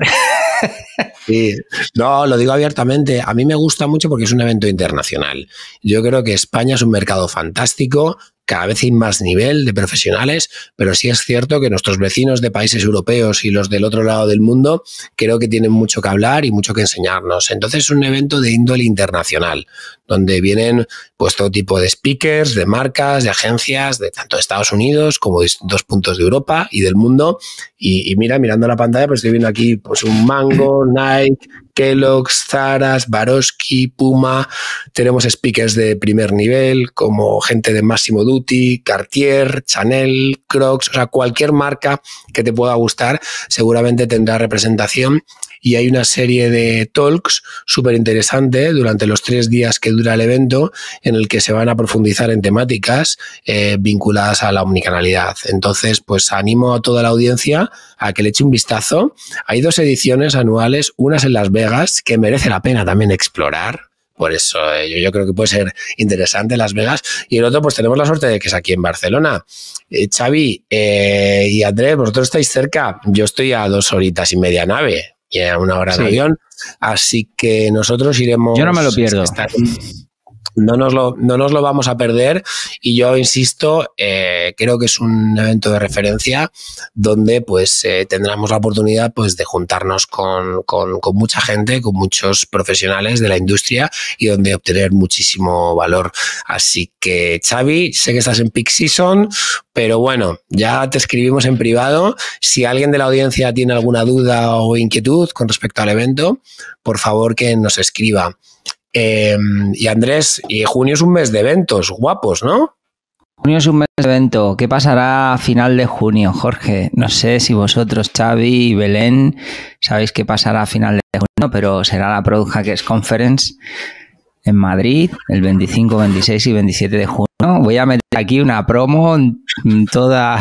Sí. No, lo digo abiertamente. A mí me gusta mucho porque es un evento internacional. Yo creo que España es un mercado fantástico. Cada vez hay más nivel de profesionales, pero sí es cierto que nuestros vecinos de países europeos y los del otro lado del mundo creo que tienen mucho que hablar y mucho que enseñarnos. Entonces es un evento de índole internacional, donde vienen pues todo tipo de speakers, de marcas, de agencias, de tanto de Estados Unidos como de distintos puntos de Europa y del mundo. Y, y mira, mirando la pantalla, pues estoy viendo aquí pues un Mango, Nike, Kellogg's, Zara, Swarovski, Puma. Tenemos speakers de primer nivel como gente de Massimo Dutti, Cartier, Chanel, Crocs, o sea, cualquier marca que te pueda gustar seguramente tendrá representación. Y hay una serie de talks súper interesantes durante los tres días que dura el evento en el que se van a profundizar en temáticas eh, vinculadas a la omnicanalidad. Entonces, pues animo a toda la audiencia a que le eche un vistazo. Hay dos ediciones anuales, unas en Las Vegas, que merece la pena también explorar. Por eso eh, yo, yo creo que puede ser interesante Las Vegas. Y el otro, pues tenemos la suerte de que es aquí en Barcelona. Eh, Xavi eh, y Andrés, vosotros estáis cerca. Yo estoy a dos horitas y media nave. Y a una hora de sí. avión, así que nosotros iremos... Yo no me lo pierdo. Estar, no nos lo, no nos lo vamos a perder y yo insisto, eh, creo que es un evento de referencia donde pues eh, tendremos la oportunidad pues de juntarnos con, con, con mucha gente, con muchos profesionales de la industria y donde obtener muchísimo valor. Así que Xavi, sé que estás en peak season, pero bueno, ya te escribimos en privado. Si alguien de la audiencia tiene alguna duda o inquietud con respecto al evento, por favor que nos escriba. Eh, y Andrés, y junio es un mes de eventos guapos, ¿no? Junio es un mes de evento. ¿Qué pasará a final de junio, Jorge? No sé si vosotros, Xavi y Belén, sabéis qué pasará a final de junio, pero será la Product Hackers Conference en Madrid el veinticinco, veintiséis y veintisiete de junio. Voy a meter aquí una promo en toda,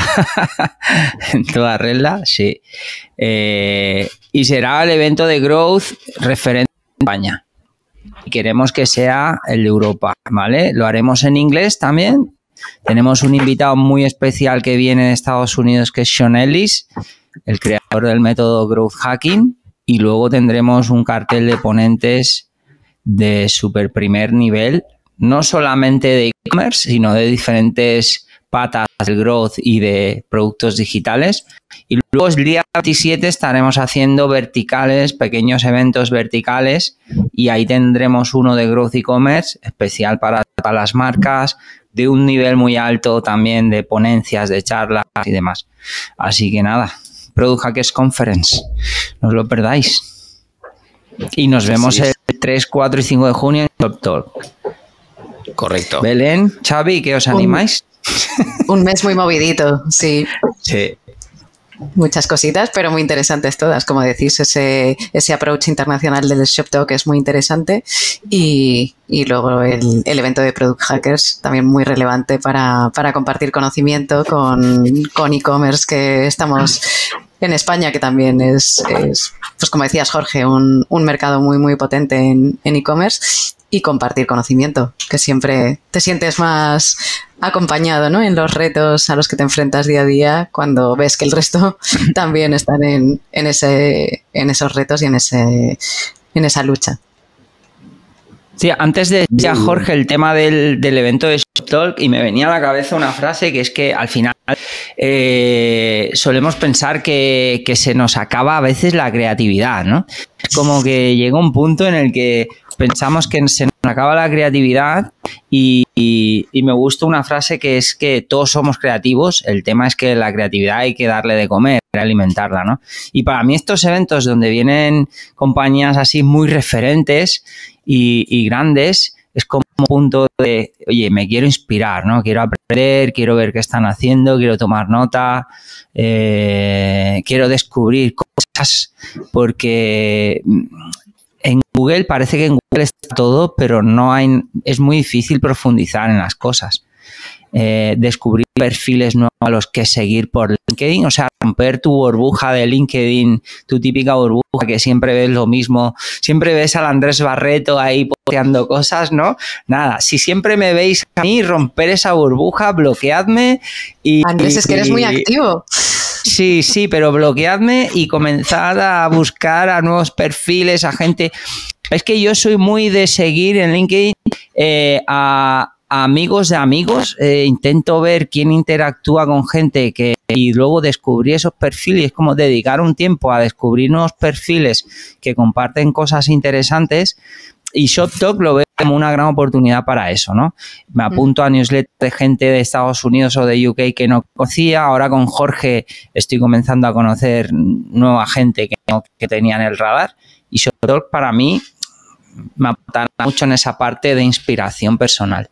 en toda regla, sí. Eh, y será el evento de Growth referente a España. Y queremos que sea el de Europa, ¿vale? Lo haremos en inglés también. Tenemos un invitado muy especial que viene de Estados Unidos, que es Sean Ellis, el creador del método Growth Hacking. Y luego tendremos un cartel de ponentes de super primer nivel, no solamente de e-commerce, sino de diferentes patas del growth y de productos digitales. Y luego el día veintisiete estaremos haciendo verticales, pequeños eventos verticales, y ahí tendremos uno de growth e-commerce especial para, para las marcas, de un nivel muy alto también de ponencias, de charlas y demás. Así que nada, Product Hackers Conference, no os lo perdáis. Y nos vemos el tres, cuatro y cinco de junio en Top Talk. Correcto. Belén, Xavi, ¿qué os animáis? Un, un mes muy movidito, sí. Sí. Muchas cositas, pero muy interesantes todas. Como decís, ese, ese approach internacional del Shop Talk es muy interesante y, y luego el, el evento de Product Hackers también muy relevante para, para compartir conocimiento con, con e-commerce que estamos en España, que también es, es pues como decías, Jorge, un, un mercado muy, muy potente en, en e-commerce, y compartir conocimiento, que siempre te sientes más acompañado, ¿no?, en los retos a los que te enfrentas día a día, cuando ves que el resto también están en, en, ese, en esos retos y en, ese, en esa lucha. Sí, antes de decir a Jorge el tema del, del evento de Shop Talk, y me venía a la cabeza una frase que es que al final eh, solemos pensar que, que se nos acaba a veces la creatividad, ¿no? Es como que llega un punto en el que pensamos que se nos acaba la creatividad y, y, y me gusta una frase que es que todos somos creativos, el tema es que la creatividad hay que darle de comer, alimentarla, ¿no? Y para mí estos eventos donde vienen compañías así muy referentes y, y grandes, es como un punto de, oye, me quiero inspirar, ¿no? Quiero aprender, quiero ver qué están haciendo, quiero tomar nota, eh, quiero descubrir cosas, porque en Google parece que en Google está todo, pero no hay, es muy difícil profundizar en las cosas. Eh, descubrir perfiles nuevos a los que seguir por LinkedIn, o sea, romper tu burbuja de LinkedIn, tu típica burbuja que siempre ves lo mismo, siempre ves al Andrés Barreto ahí posteando cosas, ¿no? Nada, si siempre me veis a mí, romper esa burbuja, bloqueadme y... Andrés, es que eres muy activo. Sí, sí, pero bloqueadme y comenzad a buscar a nuevos perfiles, a gente... Es que yo soy muy de seguir en LinkedIn eh, a... amigos de amigos, eh, intento ver quién interactúa con gente que, y luego descubrir esos perfiles, es como dedicar un tiempo a descubrir nuevos perfiles que comparten cosas interesantes, y Shop Talk lo veo como una gran oportunidad para eso, ¿no? Me apunto a newsletters de gente de Estados Unidos o de U K que no conocía, ahora con Jorge estoy comenzando a conocer nueva gente que no que tenía en el radar, y Shop Talk para mí me aporta mucho en esa parte de inspiración personal.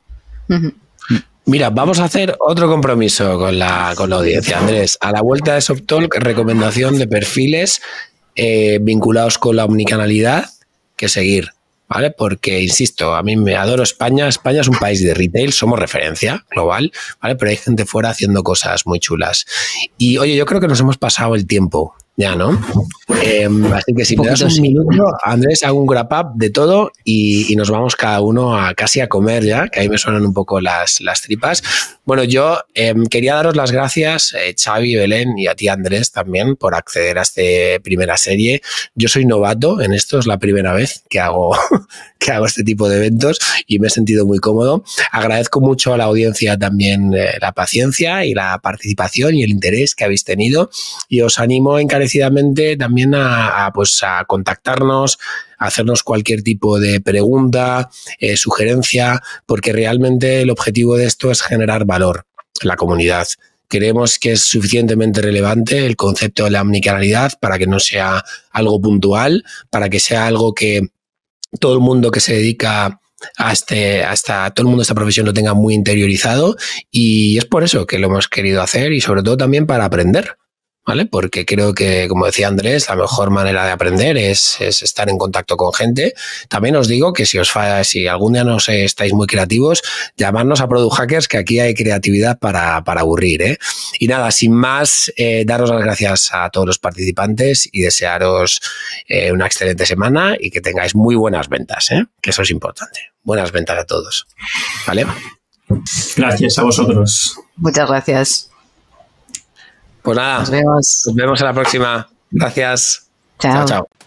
Mira, vamos a hacer otro compromiso con la, con la audiencia, Andrés. A la vuelta de Shop Talk, recomendación de perfiles eh, vinculados con la omnicanalidad que seguir, ¿vale? Porque, insisto, a mí me adoro España. España es un país de retail, somos referencia global, ¿vale? Pero hay gente fuera haciendo cosas muy chulas. Y, oye, yo creo que nos hemos pasado el tiempo ya, ¿no? Eh, así que si me das un sí. minuto, Andrés, hago un wrap up de todo y, y nos vamos cada uno a casi a comer ya, que ahí me suenan un poco las, las tripas. Bueno, yo eh, quería daros las gracias, eh, Xavi, Belén y a ti, Andrés, también por acceder a esta primera serie. Yo soy novato en esto, es la primera vez que hago, que hago este tipo de eventos y me he sentido muy cómodo. Agradezco mucho a la audiencia también eh, la paciencia y la participación y el interés que habéis tenido y os animo encarecidamente también a, a, pues, a contactarnos, a hacernos cualquier tipo de pregunta, eh, sugerencia, porque realmente el objetivo de esto es generar valor en la comunidad. Creemos que es suficientemente relevante el concepto de la omnicanalidad para que no sea algo puntual, para que sea algo que todo el mundo que se dedica a este, hasta todo el mundo de esta profesión lo tenga muy interiorizado, y es por eso que lo hemos querido hacer y sobre todo también para aprender, ¿vale? Porque creo que, como decía Andrés, la mejor manera de aprender es, es estar en contacto con gente. También os digo que si os falla, si algún día no sé, estáis muy creativos, llamadnos a Product Hackers, que aquí hay creatividad para, para aburrir, ¿eh? Y nada, sin más, eh, daros las gracias a todos los participantes y desearos eh, una excelente semana y que tengáis muy buenas ventas, ¿eh? Que eso es importante. Buenas ventas a todos, ¿vale? Gracias a vosotros. Muchas gracias. Pues nada, Nos vemos. nos vemos en la próxima. Gracias. Chao. Chao, chao.